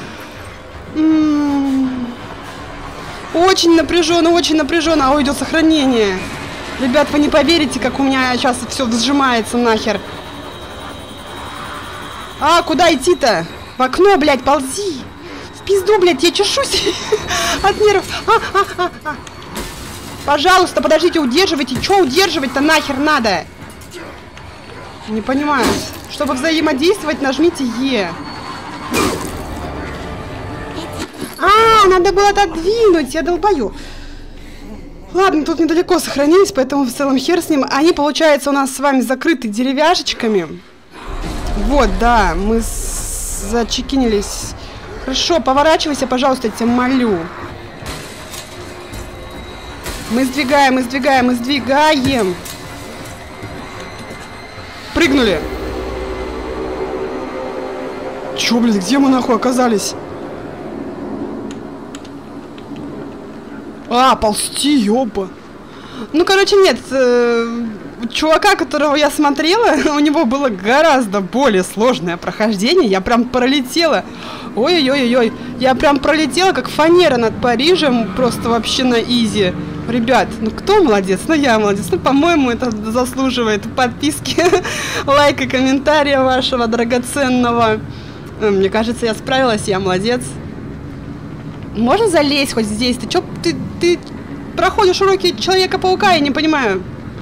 М-м-м. Очень напряженно, очень напряженно. Ой, идет сохранение. Ребят, вы не поверите, как у меня сейчас все сжимается нахер. А, куда идти-то? В окно, блядь, ползи. В пизду, блядь, я чешусь от нервов. А, а, а, а. Пожалуйста, подождите, удерживайте. Че удерживать-то нахер надо? Не понимаю. Чтобы взаимодействовать, нажмите Е. А, надо было отодвинуть, я долбою. Ладно, тут недалеко сохранились, поэтому в целом хер с ним. Они, получается, у нас с вами закрыты деревяшечками. Вот, да, мы зачекинились. Хорошо, поворачивайся, пожалуйста, я тебя молю. Мы сдвигаем, мы сдвигаем, мы сдвигаем. Прыгнули. Чё, блин, где мы нахуй оказались? А, ползти, ёба. Ну, короче, нет. Э, чувака, которого я смотрела, у него было гораздо более сложное прохождение. Я прям пролетела. Ой-ой-ой-ой. Я прям пролетела, как фанера над Парижем. Просто вообще на изи. Ребят, ну кто молодец? Ну я молодец. Ну, по-моему, это заслуживает подписки, лайка, комментария вашего драгоценного. Мне кажется, я справилась, я молодец. Можно залезть хоть здесь? Ты чё, ты, ты проходишь уроки Человека-паука, я не понимаю.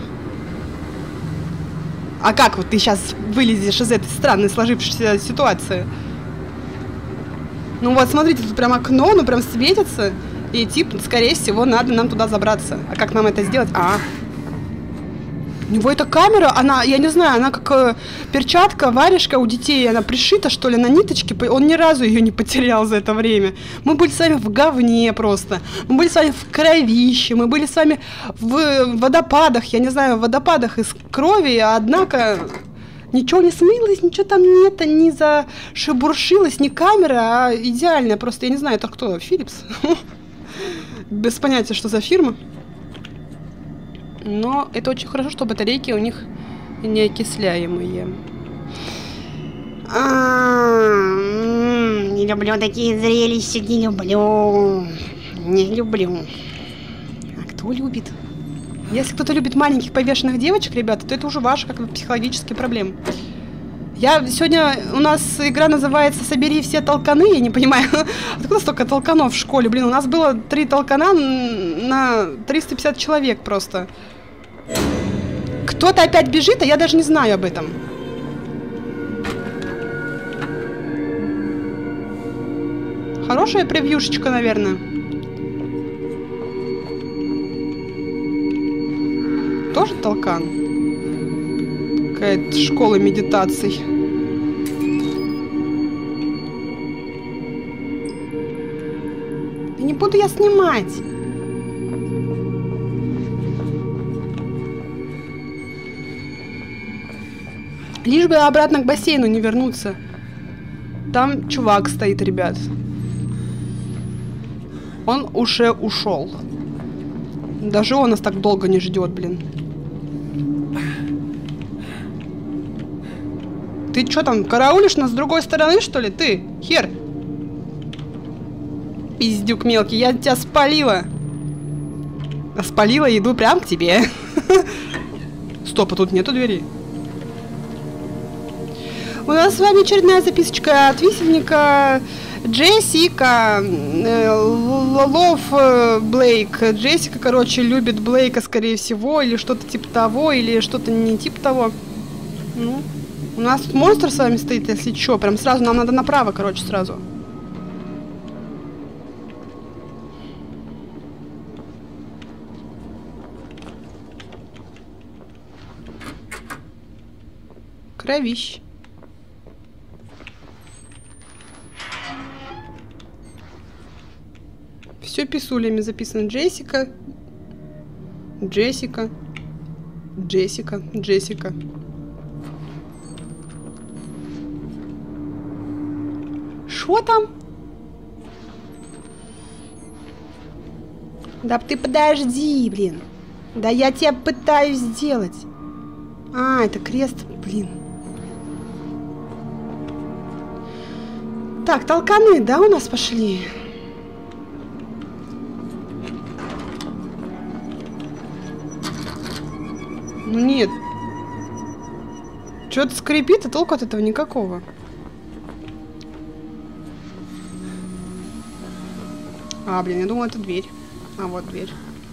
А как вот ты сейчас вылезешь из этой странной сложившейся ситуации? Ну вот, смотрите, тут прям окно, ну прям светится. И тип, скорее всего, надо нам туда забраться. А как нам это сделать? А, у него эта камера, она, я не знаю, она как э, перчатка, варежка у детей, она пришита, что ли, на ниточке. Он ни разу ее не потерял за это время. Мы были с вами в говне просто. Мы были с вами в кровище, мы были с вами в водопадах, я не знаю, в водопадах из крови, однако ничего не смылось, ничего там нет, не зашебуршилось, не камера, а идеальная. Просто, я не знаю, это кто? Philips? Без понятия, что за фирма. Но это очень хорошо, что батарейки у них неокисляемые. Не люблю такие зрелища, не люблю. Не люблю. А кто любит? Если кто-то любит маленьких повешенных девочек, ребята, то это уже ваши как бы психологические проблемы. Я сегодня, у нас игра называется «Собери все толканы», я не понимаю, откуда столько толканов в школе, блин, у нас было три толкана на триста пятьдесят человек просто. Кто-то опять бежит, а я даже не знаю об этом. Хорошая превьюшечка, наверное. Тоже толкан? Какая-то школа медитаций. Да не буду я снимать. Лишь бы обратно к бассейну не вернуться. Там чувак стоит, ребят. Он уже ушел. Даже он нас так долго не ждет, блин. Ты что там, караулишь нас с другой стороны, что ли? Ты, хер. Пиздюк мелкий, я тебя спалила. А спалила и иду прям к тебе. Стоп, а тут нету двери. У нас с вами очередная записочка от висельника Джессика. Лов Блейк. Джессика, короче, любит Блейка, скорее всего, или что-то типа того, или что-то не типа того. Ну, у нас тут монстр с вами стоит, если что. Прям сразу, нам надо направо, короче, сразу. Кровищ. Все писулями записано. Джессика. Джессика. Джессика. Джессика. Шо там? Да ты подожди, блин. Да я тебя пытаюсь сделать. А, это крест, блин. Так, толканы, да, у нас пошли? Ну нет. Что-то скрипит, и толку от этого никакого. А, блин, я думала, это дверь. А, вот дверь.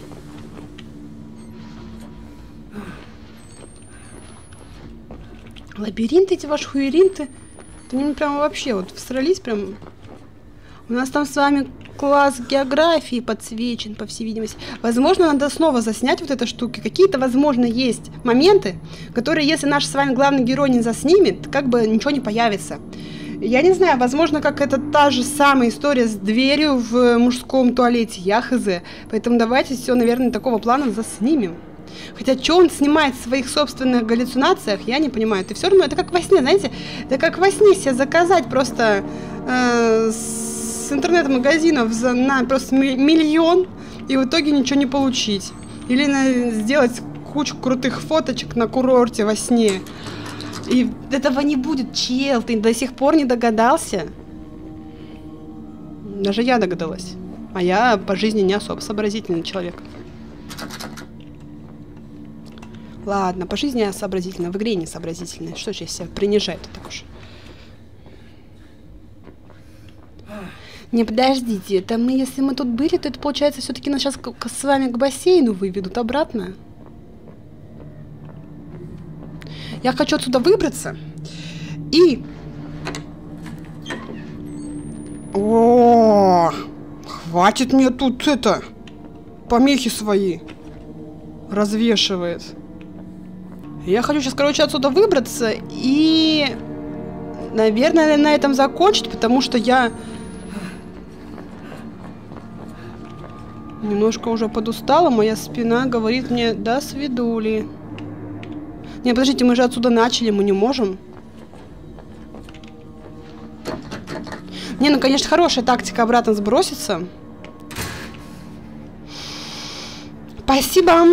Лабиринты эти ваши хуеринты. Они прям вообще вот всрались прям. У нас там с вами класс географии подсвечен, по всей видимости. Возможно, надо снова заснять вот эти штуки. Какие-то, возможно, есть моменты, которые, если наш с вами главный герой не заснимет, как бы ничего не появится. Я не знаю, возможно, как это та же самая история с дверью в мужском туалете. Я хз. Поэтому давайте все, наверное, такого плана заснимем. Хотя, что он снимает в своих собственных галлюцинациях, я не понимаю. Это все равно, это как во сне, знаете? Это как во сне себе заказать просто э, с интернет-магазинов за, на просто миллион и в итоге ничего не получить. Или на, сделать кучу крутых фоточек на курорте во сне. И этого не будет, чел, ты до сих пор не догадался? Даже я догадалась. А я по жизни не особо сообразительный человек. Ладно, по жизни я сообразительная, в игре не сообразительная. Что же я себя принижаю так уж? Не, подождите, это мы, если мы тут были, то это получается все-таки нас сейчас с вами к бассейну выведут обратно. Я хочу отсюда выбраться. И... О, хватит мне тут это... Помехи свои развешивает. Я хочу сейчас, короче, отсюда выбраться и... Наверное, на этом закончить, потому что я... Немножко уже подустала, моя спина говорит мне «до свидули». Не, подождите, мы же отсюда начали, мы не можем. Не, ну, конечно, хорошая тактика обратно сброситься. Спасибо.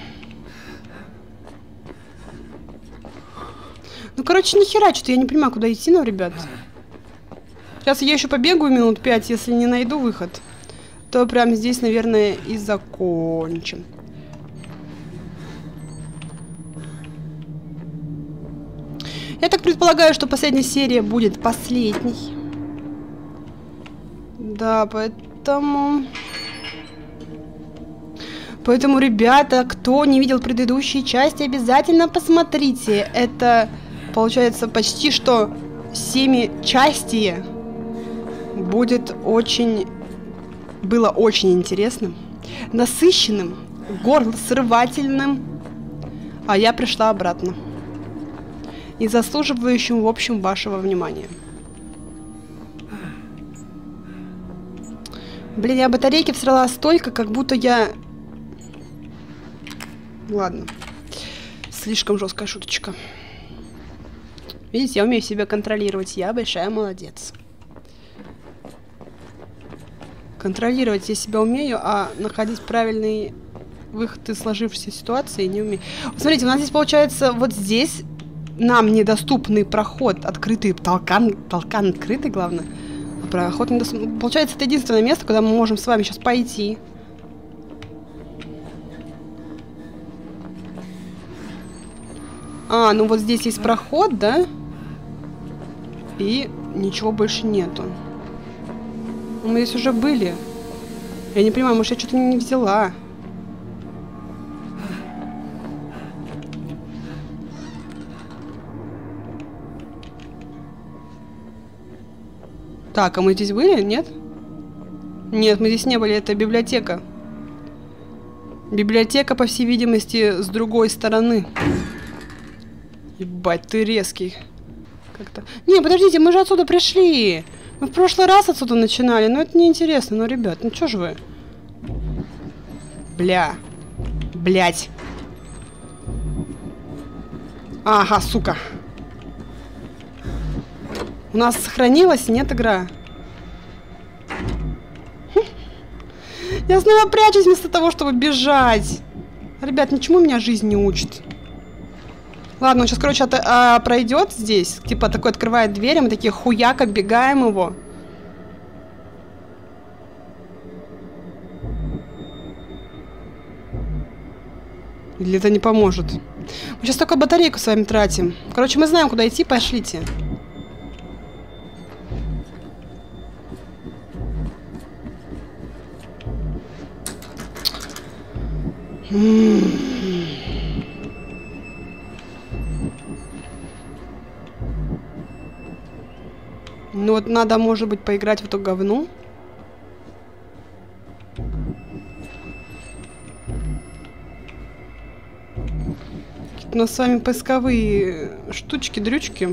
Ну, короче, нихера, что-то я не понимаю, куда идти нам, ребят. Сейчас я еще побегаю минут пять, если не найду выход, то прямо здесь, наверное, и закончим. Я так предполагаю, что последняя серия будет последней. Да, поэтому... Поэтому, ребята, кто не видел предыдущие части, обязательно посмотрите. Это, получается, почти что семичастие. Будет очень... Было очень интересным, насыщенным, горлосрывательным. А я пришла обратно. И заслуживающим, в общем, вашего внимания. Блин, я батарейки всрала столько, как будто я... Ладно. Слишком жесткая шуточка. Видите, я умею себя контролировать. Я большая молодец. Контролировать я себя умею, а находить правильный выход из сложившейся ситуации не умею. Смотрите, у нас здесь получается вот здесь... Нам недоступный проход, открытый, толкан, толкан открытый, главное. Проход недоступный. Получается, это единственное место, куда мы можем с вами сейчас пойти. А, ну вот здесь есть проход, да? И ничего больше нету. Мы здесь уже были. Я не понимаю, может, я что-то не взяла. Так, а мы здесь были? Нет? Нет, мы здесь не были. Это библиотека. Библиотека, по всей видимости, с другой стороны. Ебать, ты резкий. Как-то... Не, подождите, мы же отсюда пришли. Мы в прошлый раз отсюда начинали. Но это неинтересно. Ну, ребят, ну чё же вы? Бля. Блять. Ага, сука. У нас сохранилась, нет, игра? Я снова прячусь вместо того, чтобы бежать. Ребят, ничему меня жизнь не учит. Ладно, он сейчас, короче, от, а, пройдет здесь. Типа такой открывает дверь, мы такие хуяк, оббегаем его. Или это не поможет? Мы сейчас только батарейку с вами тратим. Короче, мы знаем, куда идти, пошлите. Ну вот надо, может быть, поиграть в эту говну. У нас с вами поисковые штучки-дрючки.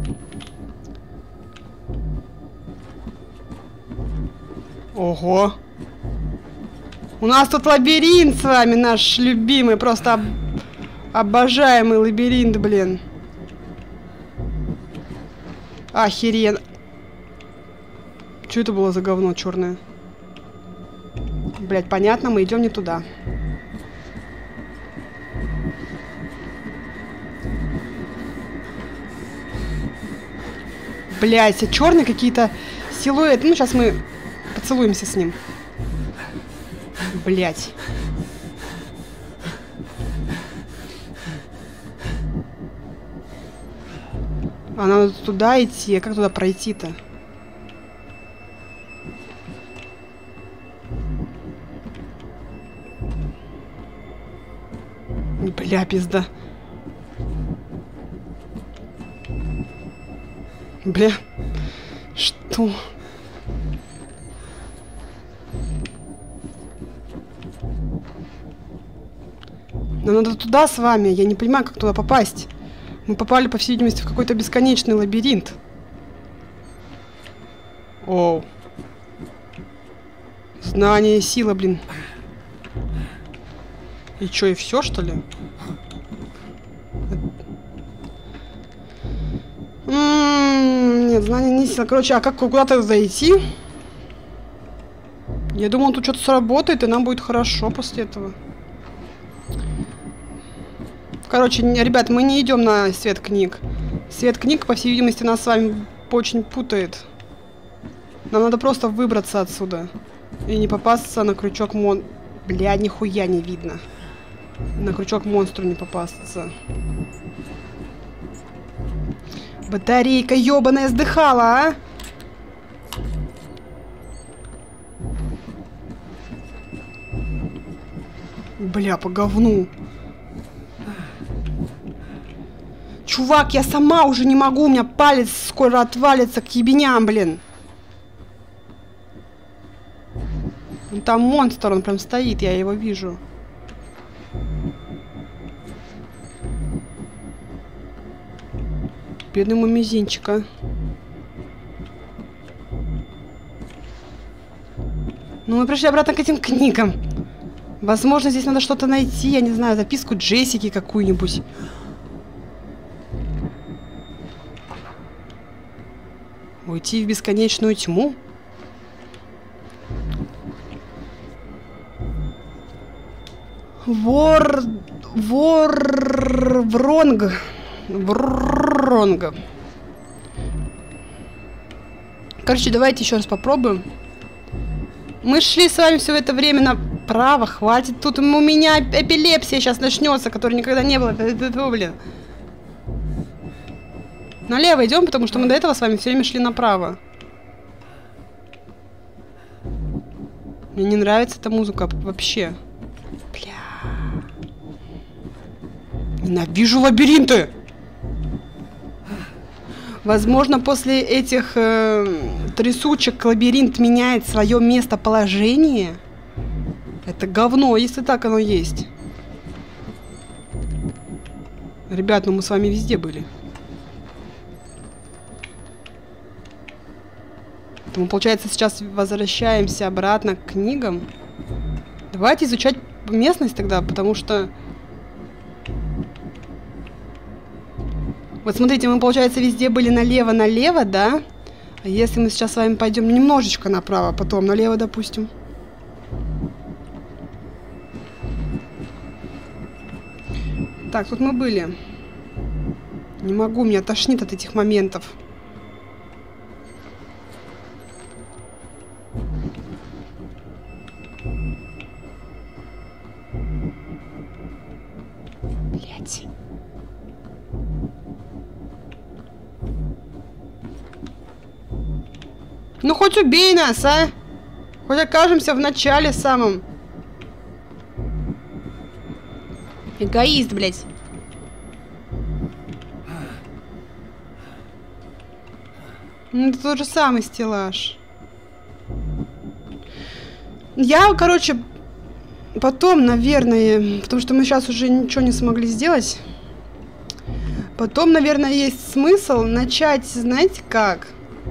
Ого! У нас тут лабиринт с вами, наш любимый, просто об... обожаемый лабиринт, блин. Охеренно. Что это было за говно черное? Блять, понятно, мы идем не туда. Блять, все черные какие-то силуэты. Ну, сейчас мы поцелуемся с ним. Блять. А надо туда идти. А как туда пройти-то? Бля, пизда. Бля. Что? Нам надо туда с вами. Я не понимаю, как туда попасть. Мы попали, по всей видимости, в какой-то бесконечный лабиринт. Оу. Знание и сила, блин. И чё, и все, что ли? М-м-м, нет, знание не сила. Короче, а как куда-то зайти? Я думал, тут что-то сработает, и нам будет хорошо после этого. Короче, ребят, мы не идем на свет книг. Свет книг, по всей видимости, нас с вами очень путает. Нам надо просто выбраться отсюда. И не попасться на крючок мон... Бля, нихуя не видно. На крючок монстру не попасться. Батарейка ёбаная сдыхала, а? Бля, по говну. Чувак, я сама уже не могу, у меня палец скоро отвалится к ебеням, блин. Там монстр, он прям стоит, я его вижу. Бедный мой мизинчик, а. Ну, мы пришли обратно к этим книгам. Возможно, здесь надо что-то найти, я не знаю, записку Джессики какую-нибудь. Уйти в бесконечную тьму? Вор... Вор... Вронг. Вронг. Короче, давайте еще раз попробуем. Мы шли с вами все это время направо. Хватит. Тут у меня эпилепсия сейчас начнется, которой никогда не было. Блин. Налево идем, потому что мы до этого с вами все время шли направо. Мне не нравится эта музыка вообще. Бля. Ненавижу лабиринты. Возможно, после этих э, трясучек лабиринт меняет свое местоположение. Это говно, если так оно есть. Ребят, ну мы с вами везде были. Мы, получается, сейчас возвращаемся обратно к книгам. Давайте изучать местность тогда, потому что... Вот смотрите, мы, получается, везде были налево-налево, да? А если мы сейчас с вами пойдем немножечко направо, потом налево, допустим. Так, тут мы были. Не могу, меня тошнит от этих моментов. Ну хоть убей нас, а! Хоть окажемся в начале самом. Эгоист, блядь. Ну, это тот же самый стеллаж. Я, короче, потом, наверное, потому что мы сейчас уже ничего не смогли сделать. Потом, наверное, есть смысл начать, знаете как?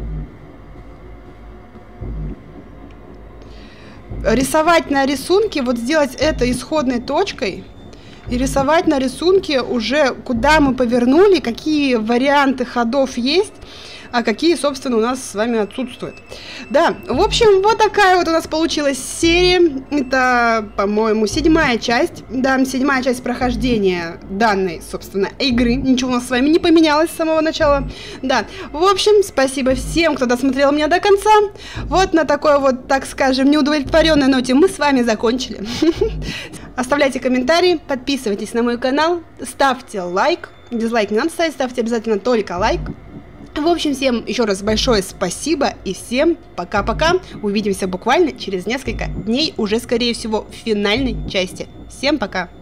Рисовать на рисунке, вот сделать это исходной точкой. И рисовать на рисунке уже, куда мы повернули, какие варианты ходов есть, а какие, собственно, у нас с вами отсутствуют. Да, в общем, вот такая вот у нас получилась серия. Это, по-моему, седьмая часть. Да, седьмая часть прохождения данной, собственно, игры. Ничего у нас с вами не поменялось с самого начала. Да, в общем, спасибо всем, кто досмотрел меня до конца. Вот на такой вот, так скажем, неудовлетворенной ноте мы с вами закончили. Оставляйте комментарии, подписывайтесь на мой канал, ставьте лайк. Дизлайк не надо ставить, ставьте обязательно только лайк. В общем, всем еще раз большое спасибо и всем пока-пока. Увидимся буквально через несколько дней, уже, скорее всего, в финальной части. Всем пока!